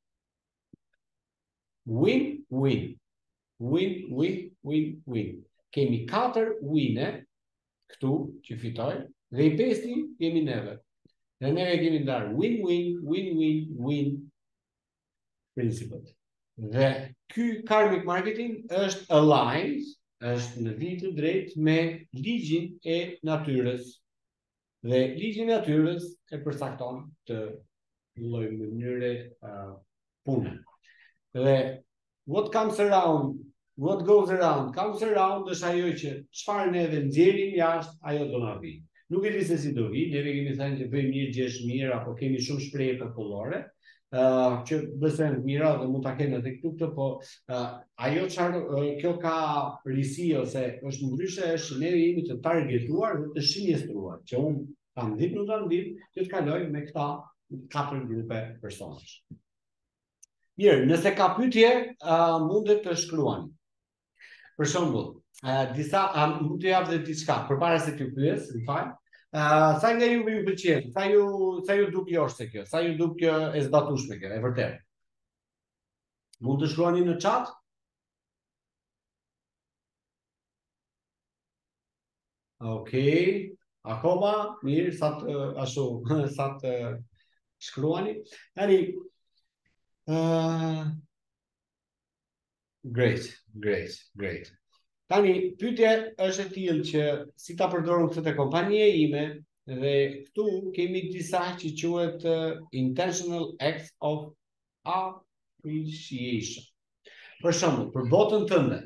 win, win, win, win, win, win. Kemi katër win-e këtu që fitoj dhe i pesti kemi neve. Dhe neve kemi ndarë win-win, win-win, win principle. Dhe ky karmic marketing është aligned, është në lidhje të drejtë me ligjin e natyrës. Dhe ligji i natyrës e përcakton të lloj mënyre uh, pune. Dhe what comes around, what goes around, comes around është ajo që çfarë neve nxjerrim jashtë, ajo do na vi. Nuk e di se si do vi, neve kemi thënë që bëjmë një gjesh mirë apo kemi shumë shprehje popullore, uh, që besojmë mira dhe mund ta kenë edhe këtu këtë, po uh, ajo çfarë uh, kjo ka risi ose është ndryshe është ne jemi të targetuar dhe të shinjestruar, që unë kam ditë minuta në ditë që të kaloj me këta katër grupe personash. Mirë, nëse ka pyetje, uh, mundet të shkruani. Për shembull, uh, disa uh, mund të jap dhe diçka përpara se t'ju pyes, më fal. Uh, sa nga ju ju pëlqen, sa ju sa ju duk joshte kjo, sa ju duk kjo e zbatueshme kjo, e vërtet. Mund të shkruani në chat? Okej, akoma mirë, sa të ashtu, sa të shkruani. Tani Uh, great, great, great. Tani, pyetja është e tillë që si ta përdorëm këtë te kompania ime dhe këtu kemi disa që quhet uh, intentional acts of appreciation. Për shembull, për botën tënde,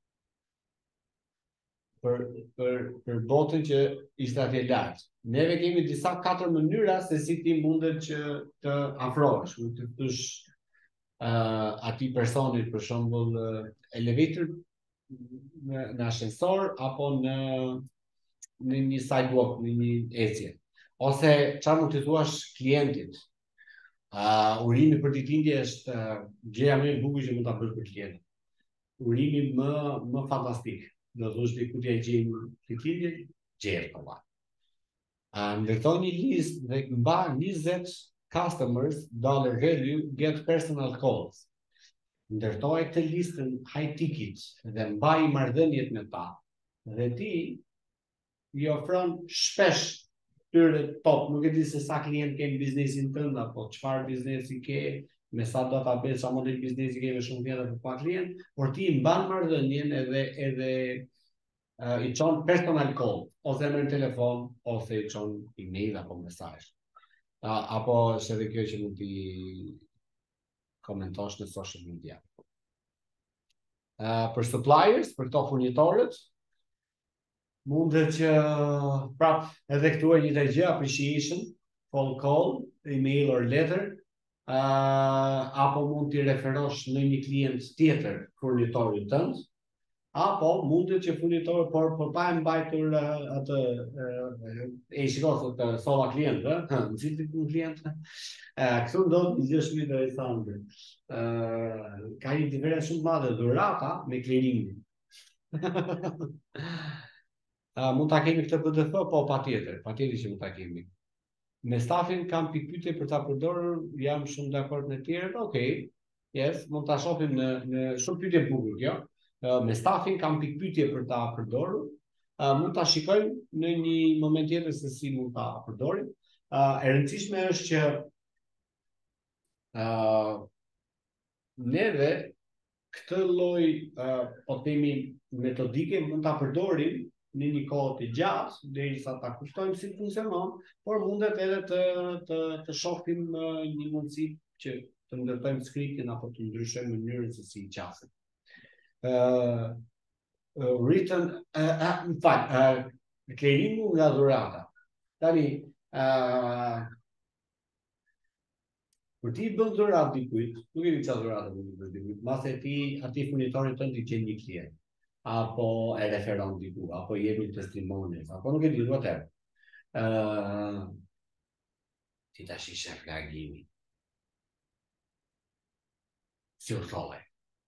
për për për botën që ishte atje lart. Neve kemi disa katër mënyra se si ti mundet që të afrohesh, mund të thosh Uh, ati personit për shembull uh, elevator në, në ashensor apo në në një sidewalk, në një ecje. Ose çfarë mund të thuash klientit. Uh, urimi për ditëlindje është uh, gjëja më e bukur që mund ta bësh për klientin. Urimi më më fantastik. Do thosh diku ti e gjej ditëlindje, gjej kolla. Uh, ndërtoj një listë dhe mba njëzet customers dollar value get personal calls. Ndërtoj këtë listën high ticket dhe mbaj marrëdhëniet me ta. Dhe ti i ofron shpesh tyre top, nuk e di se sa klient ke në biznesin tënd apo çfarë biznesi ke, me sa database, sa model biznesi ke me shumë tjetër për pa klient, por ti mban marrëdhënien edhe edhe uh, i çon personal call, ose në telefon, ose i çon email apo mesazh. Uh, apo është edhe kjo që mund t'i komentosh në social media. Uh, për suppliers, për këto furnitorët, mundet që prap edhe këtu e njëjta gjë, appreciation, phone call, email or letter, uh, apo mund t'i referosh në një klient tjetër furnitorit tënd, apo mundet që furnitorë, por por pa e mbajtur uh, atë uh, e shikos të solla klient, ë, nxit një klient. Uh, Këtu ndodh një gjë shumë interesante. Uh, ka një diferencë shumë të madhe dhurata me clearingin. uh, mund ta kemi këtë P D F, po patjetër, patjetër që mund ta kemi. Me stafin kam pikpyetje për ta përdorur, jam shumë dakord me të tjerët. Okej. Yes, mund ta shohim në në shumë pyetje bukur kjo. Me stafin kam pikpyetje për ta përdorur. uh, mund ta shikojmë në një moment tjetër se si mund ta përdorim. Uh, e rëndësishme është që uh, neve këtë lloj uh, po themi metodike mund ta përdorim në një kohë të gjatë derisa ta kuptojmë si funksionon, por mundet edhe të të, të shohim uh, një mundësi që të ndërtojmë skriptin apo të ndryshojmë mënyrën se si i qasim. Uh, uh, written, uh, uh, në fakt, uh, klerimu nga dhurata. Tani, uh, kur ti bën dhuratë dikujt, nuk e di çfarë dhuratë do të bëj dikujt, mbase ti atij furnitorit tënd i gjen një klient, apo e referon diku, apo i jep një testimonies, apo nuk e di whatever. Uh, ti tash i shef reagimin. Si u thole?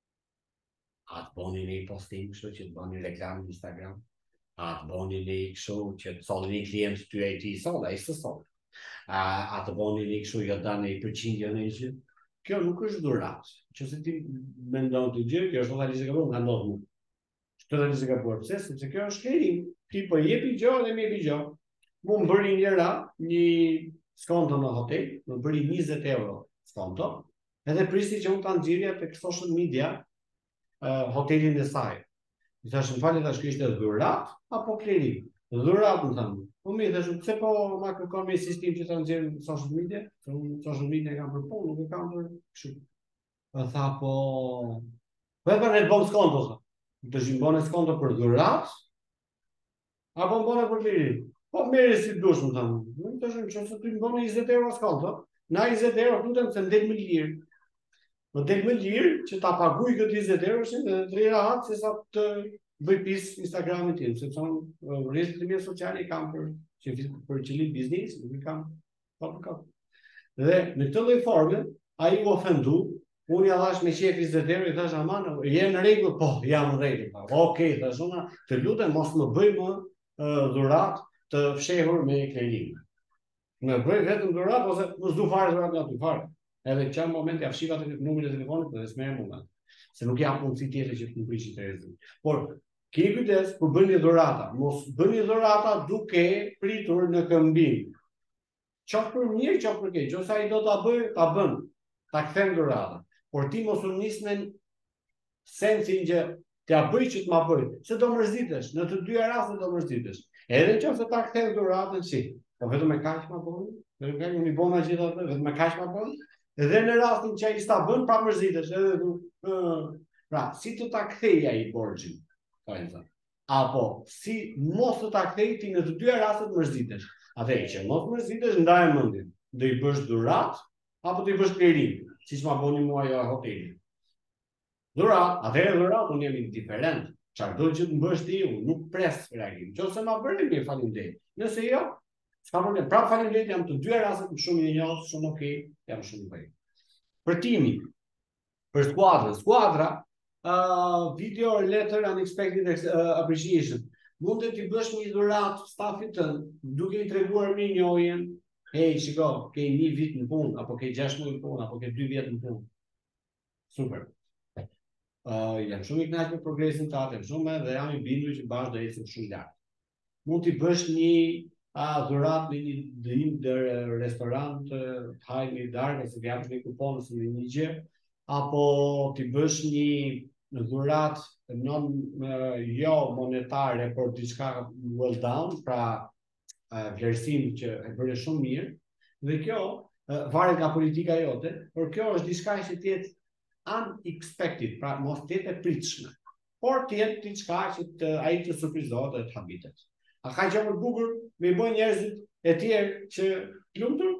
A të boni një postim kështu që të boni reklam në Instagram? A të boni një kështu që të solli një klient ty e ti i solla, ai s'e soll. A, a të boni një kështu jo dani një përqindje në gjë? Kjo nuk është dhuratë. Nëse ti mendon të gjë, kjo është totalisht e gabuar, nga ndodh mua. Është totalisht e gabuar. Pse? Sepse kjo është klerim. Ti po jepi gjë dhe më jepi gjë. Mu më bëri njëra një skonto në hotel, më bëri njëzet euro skonto, edhe prisi që unë ta nxirja tek social media uh, hotelin e saj. I thash, më falni, tash kjo ishte dhurat apo klerim? Dhurat, më thamë. Po mi thash, pse po ma kërkon me sistem që ta nxjerr në social media? Se unë social media kam për punë, nuk e kam për kështu. Po tha, po po e bën bon skonto, tha. Të zhimbon skonto për dhurat apo më bën për klerim? Po merri si dush, më thamë. Nuk tash nëse ti më bën njëzet euro skonto, na njëzet euro lutem se ndet më lirë. Më del më lirë që ta paguaj këtë njëzet euro dhe të rira hatë se sa të bëj pis Instagramit tim, sepse unë rrjetet e mia sociale i kam për që për qëllim biznesi, nuk i kam pa për kap. Dhe në këtë lloj forme ai u ofendu, unë ja dhash me qef njëzet euro i thash aman, je në rregull? Po, jam në rregull. Okej, thash unë, të lutem mos më bëj më uh, dhurat të fshehur me klerim. Më bëj vetëm dhurat ose mos du fare dhurat nga ty fare. Edhe në çfarë moment ja fshiva të numrin e telefonit dhe s'merr moment. Se nuk jam mundësi tjetër që të më prish interesin. Por keni kujdes kur bëni dhurata, mos bëni dhurata duke pritur në këmbim. Qoftë për mirë, qoftë për keq, ose ai do ta bëj, ta bën, ta kthen dhuratën. Por ti mos u nis në sensin që t'ja bëj që të ma bëj, se do mërzitesh, në të dyja rastet do mërzitesh. Edhe nëse ta kthen dhuratën si, po vetëm me kaq ma bën, vetëm kaq unë i bëna gjithatë, vetëm me kaq ma bën. Dhe në rastin që ai sta bën, pa mërzitesh, edhe du, uh, pra, si të ta kthej ai borxhin, apo si mos të ta kthej ti në të dyja rastet mërzitesh. Atëherë që mos mërzitesh, ndaje mendin, do i bësh dhurat apo do i bësh klerim, siç ma bëni mua ajo hoteli. Dhurat, atëherë dhurat unë jam indiferent, çfarë do që të bësh ti, unë nuk pres reagim. Nëse ma bëni mirë, faleminderit. Nëse jo, s'ka problem. Prapë faleminderit, jam të dy rastet shumë i njohur, shumë okay, jam shumë i bëj. Për timin, për skuadrën, skuadra, uh, video letter unexpected uh, appreciation. Mund të t'i bësh një dhurat stafit tënd, duke i treguar mirënjohjen. Hey, shiko, ke një vit në punë, apo ke gjashtë muaj në punë, apo ke dy vjet në punë. Super. Uh, jam shumë i kënaqur me progresin tatë, jam shumë dhe jam i bindur që bashkë do ecim shumë lart. Mund t'i bësh një a dhurat në një drim dhe restorant, haj një darkë, se t'japësh një kupon ose në një gjë, apo t'i bësh një dhurat non uh, jo monetare, por diçka well done, pra uh, vlerësim që e bëre shumë mirë, dhe kjo uh, varet nga politika jote, por kjo është diçka që t'jetë unexpected, pra mos t'jetë e pritshme, por t'jetë diçka që të, ai të surprizohet dhe të habitet. A ka që më të bukur me i bojnë njerëzit e tjerë që lumtur?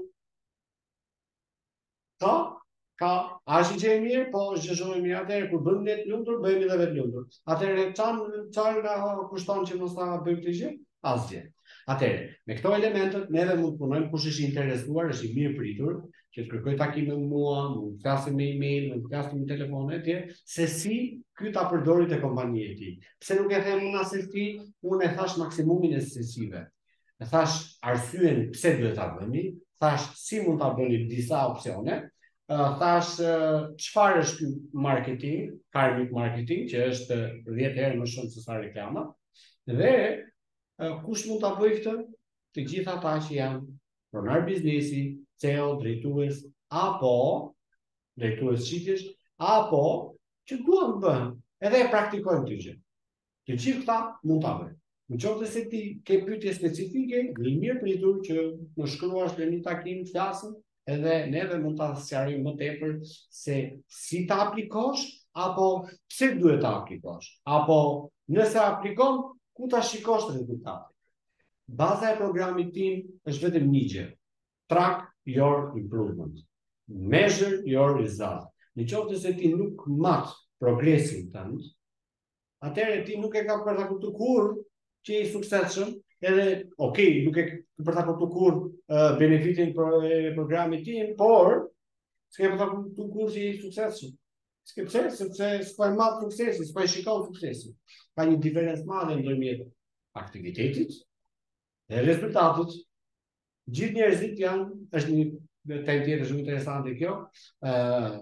Ka? Ka? A është që e mirë? Po është që shumë e mirë. Atëherë, kur bënë net lumtur, bëjmë dhe vetë lumtur. Atëherë, qarë nga kushton që mos ta bëjmë të gjë? Asgjë. Atëherë, me këto elementet, neve mund të punojmë kush është interesuar, është i mirë pritur, që të kërkoj takime me mua, mund të flasim me email, mund të flasim me telefon e tjerë, se si ky ta përdorit e kompania e tij. Pse nuk e them unë as ti, unë e thash maksimumin e sesive. E thash arsyen pse duhet ta bëni, thash si mund ta bëni disa opsione, uh, thash çfarë uh, është ky marketing, karmic marketing, që është dhjetë herë më shumë se sa reklama, dhe kush mund ta bëjë këtë? Të gjithë ata që janë pronar biznesi, C E O, drejtues, apo drejtues shitjesh, apo që duan të bëhen, edhe e praktikojnë të gjë. Të gjithë këta mund ta bëjnë. Në qoftë se ti ke pyetje specifike, një mirë pritur që më shkruash në një takim të flasim, edhe neve mund ta sqarojmë më tepër se si ta aplikosh, apo pse duhet ta aplikosh, apo nëse aplikon, ku ta shikosh rezultatin. Baza e programit tim është vetëm një gjë. Track your improvement. Measure your result. Në qoftë se ti nuk mat progresin tënd, atëherë ti nuk e ka për ta kuptuar kur që je i suksesshëm, edhe okay, nuk e për ta kuptuar kur uh, benefitin e programit tim, por s'ke për ta kuptuar kur që je i suksesshëm. S'ke pse, sepse s'po e mat suksesin, s'po e shikon suksesin. Ka një diferencë madhe ndërmjet aktivitetit dhe rezultatit. Gjithë njerëzit janë, është një temë tjetër shumë interesante kjo, uh,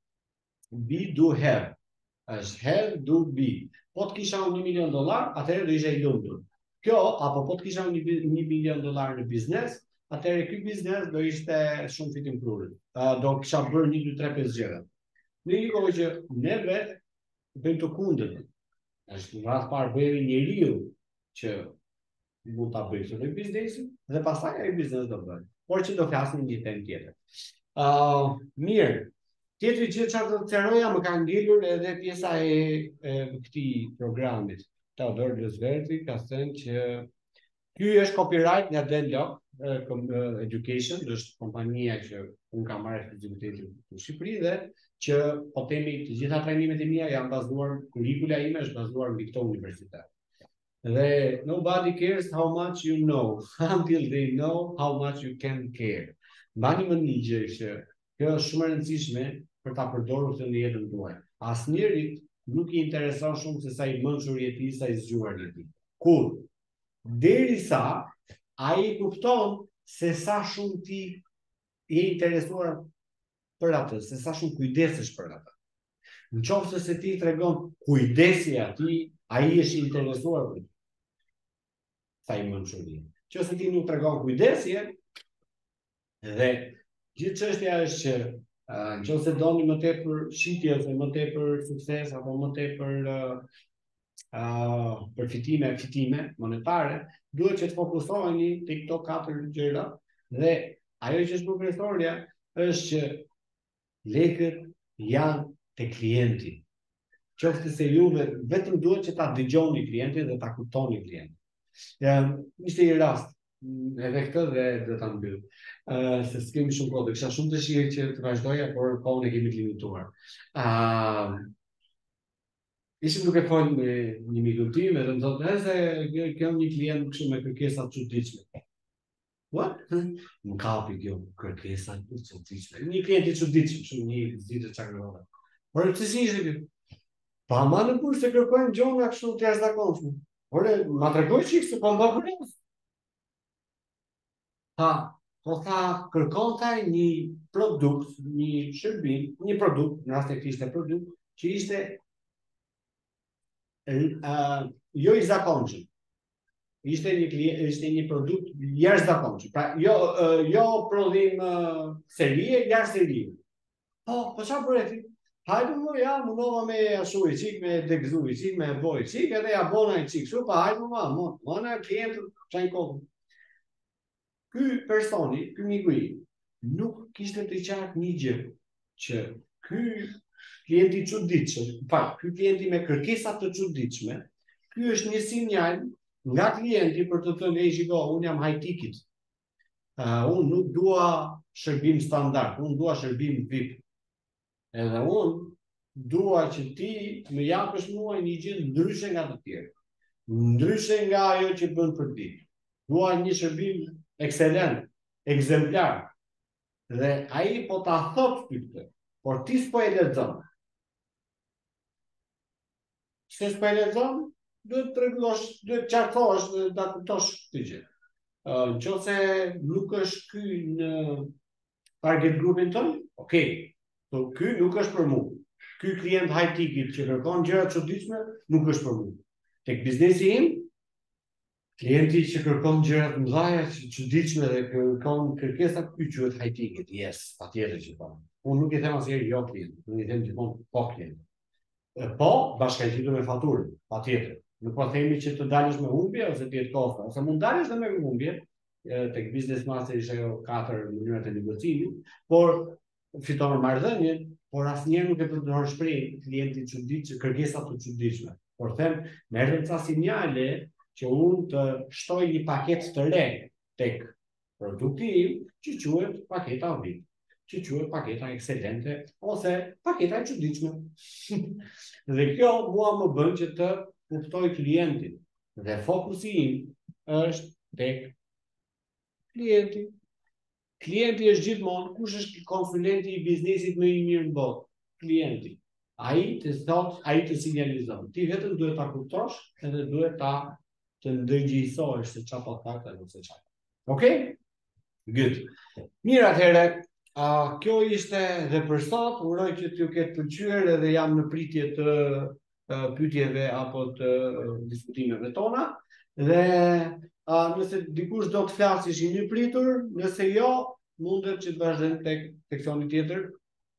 be do have. Është have do be. Po të kisha unë një milion dollar, atëherë do isha i lumtur. Kjo, apo po të kisha unë një milion dollar në biznes, atëherë ky biznes do ishte shumë fitim prurit. Uh, do kisha bërë një, dy, tre, pesë gjëra. Në një kohë që neve bëjmë të kundërt. Është në radhë parë bëjmë njeriu që mund ta bëjë këtë biznesin dhe pastaj ai biznes do bëjë. Por që do flasim një temë tjetër. Uh, mirë. Tjetri që çfarë do të thoja, më ka ngelur edhe pjesa e, e këtij programit. Teodor Roosevelt ka thënë që ky është copyright nga Denlock uh, Education, është kompania që unë kam marrë eksklusivitetin në Shqipëri dhe që po themi të gjitha trajnimet e mia janë bazuar, kurrikula ime është bazuar mbi këtë universitet. Dhe nobody cares how much you know until they know how much you can care. Mbani mend një gjë që kjo është shumë e rëndësishme për ta përdorur këtë në jetën tuaj. Asnjërit nuk i intereson shumë se sa i mençur je ti, sa i zgjuar je ti. Kur derisa ai kupton se sa shumë ti je interesuar për atë, se sa shumë kujdesesh për atë. Në qoftë se ti tregon kujdesi atij, ai është i interesuar për ty. Sa i mençur je. Nëse ti nuk tregon kujdesje, dhe gjithë çështja është që uh, nëse doni më tepër shitje ose më tepër sukses apo më tepër uh, uh, përfitime, fitime monetare, duhet që të fokusoheni tek këto katër gjëra dhe ajo që është progresorja është që lekët janë te klienti. Qoftë se juve vetëm duhet që ta dëgjoni klientin dhe ta kuptoni klientin. Ja, ishte një rast edhe këtë dhe dhe ta mbyll. Uh, se s'kemi shumë kohë, kisha shumë dëshirë që të vazhdoja, por kohën e kemi të limituar. Uh, ishim duke folur me një mikun tim dhe më thotë, "Nëse kam një klient kështu me kërkesa të çuditshme." What? Më kapi kjo kërkesa të çuditshme. Një klient i çuditshëm, shumë një zitë çakrove. Por pse si ishte kjo? Pa ma në kur se kërkojnë gjona kështu të jashtëzakonshme. Por ma tregoj çik se po mba punë. Ha, po tha kërkonte një produkt, një shërbim, një produkt, në rast e këtij ishte produkt, që ishte uh, jo i zakonshëm. Ishte një klient, ishte një produkt jashtëzakonshëm. Pra jo uh, jo prodhim uh, serie, jashtë serie. Po, po çfarë bëre ti? Hajde më, ja, mundova me ashu i qik, me degzu i qik, me boj i qik, edhe ja bona i qik, shu, pa hajde më ma, më, më në klientët, qajnë kohë. Ky personi, ky miku i, nuk kishte të qartë një gjë, që ky klienti çuditshëm, pa, ky klienti me kërkesa të çuditshme, ky është një sinjal nga klienti për të thënë, "Ej, shiko, unë jam high-ticket. Uh, unë nuk dua shërbim standard, unë dua shërbim V I P. Edhe unë dua që ti më japësh mua një gjë ndryshe nga të tjerë. Ndryshe nga ajo që bën për ti. Dua një shërbim ekselent, ekzemplar." Dhe ai po ta thotë ty këtë, por ti s'po e lexon. Se s'po e lexon, duhet të rregullosh, duhet të qartësohesh dhe ta kuptosh këtë gjë. Uh, nëse nuk është ky në target grupin tonë, okay. So, ky nuk është për mua. Ky klient high ticket që kërkon gjëra të çuditshme nuk është për mua. Tek biznesi im Klienti që kërkon gjëra të mëdha, që çuditshme dhe kërkon kërkesa, ky quhet high ticket. Yes, patjetër që po. Unë nuk i them asnjëherë jo klient, unë i them gjithmonë po klient. Po, bashkangjitur me faturën, patjetër. Nuk po themi që të dalësh me humbje ose të jetë kosta, ose mund dalësh edhe me humbje, tek Business Master ishte ajo katër mënyrat e negocimit, por fiton marrëdhënie, por asnjëherë nuk e përdor shprehjen klienti çuditshëm, kërkesa të çuditshme. Por them, merrem ca sinjale që unë të shtoj një paketë të re tek produkti im, që quhet paketa vit, që quhet paketa ekselente, ose paketa e çuditshme. Dhe kjo mua më bën që të kuptoj klientin. Dhe fokusi im është tek klienti. Klienti është gjithmonë, kush është konsulenti i biznesit më i mirë në botë? Klienti. Ai të thot, ai të sinjalizon. Ti vetëm duhet ta kuptosh edhe duhet ta të ndërgjegjësohesh se çfarë po thakë apo se çfarë. Okej? Good. Mirë, atëherë, uh, kjo ishte dhe për sot. Uroj që t'ju ketë pëlqyer edhe jam në pritje të uh, pyetjeve apo të uh, diskutimeve tona. Dhe uh, nëse dikush do të flasë ishin i pritur, nëse jo, mundet që të vazhdojmë tek seksioni tjetër.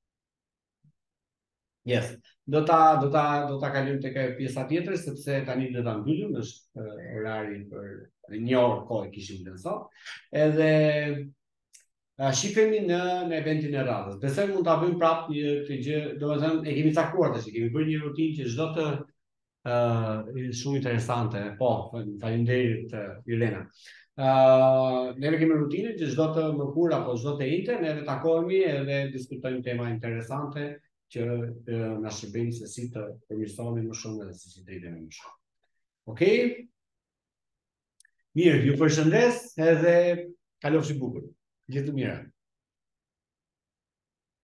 Yes. Do ta do ta do ta kalojmë tek pjesa tjetër sepse tani do ta mbyllim, është uh, orari për një orë kohë kishim lënë sot. Edhe uh, shifemi në në eventin e radhës. Besoj mund ta bëjmë prapë një këtë gjë, domethënë e kemi caktuar tash, kemi bërë një rutinë që çdo të uh, shumë interesante. Po, faleminderit uh, Jelena. Uh, neve kemi rutinën që çdo të mërkur apo çdo të inte neve takohemi edhe diskutojmë tema interesante që na shërbejnë se si të përmirësohemi më shumë dhe se si të rritemi më shumë. Okej? Mirë, ju përshëndes edhe kalofshi bukur. Gjithë të mira.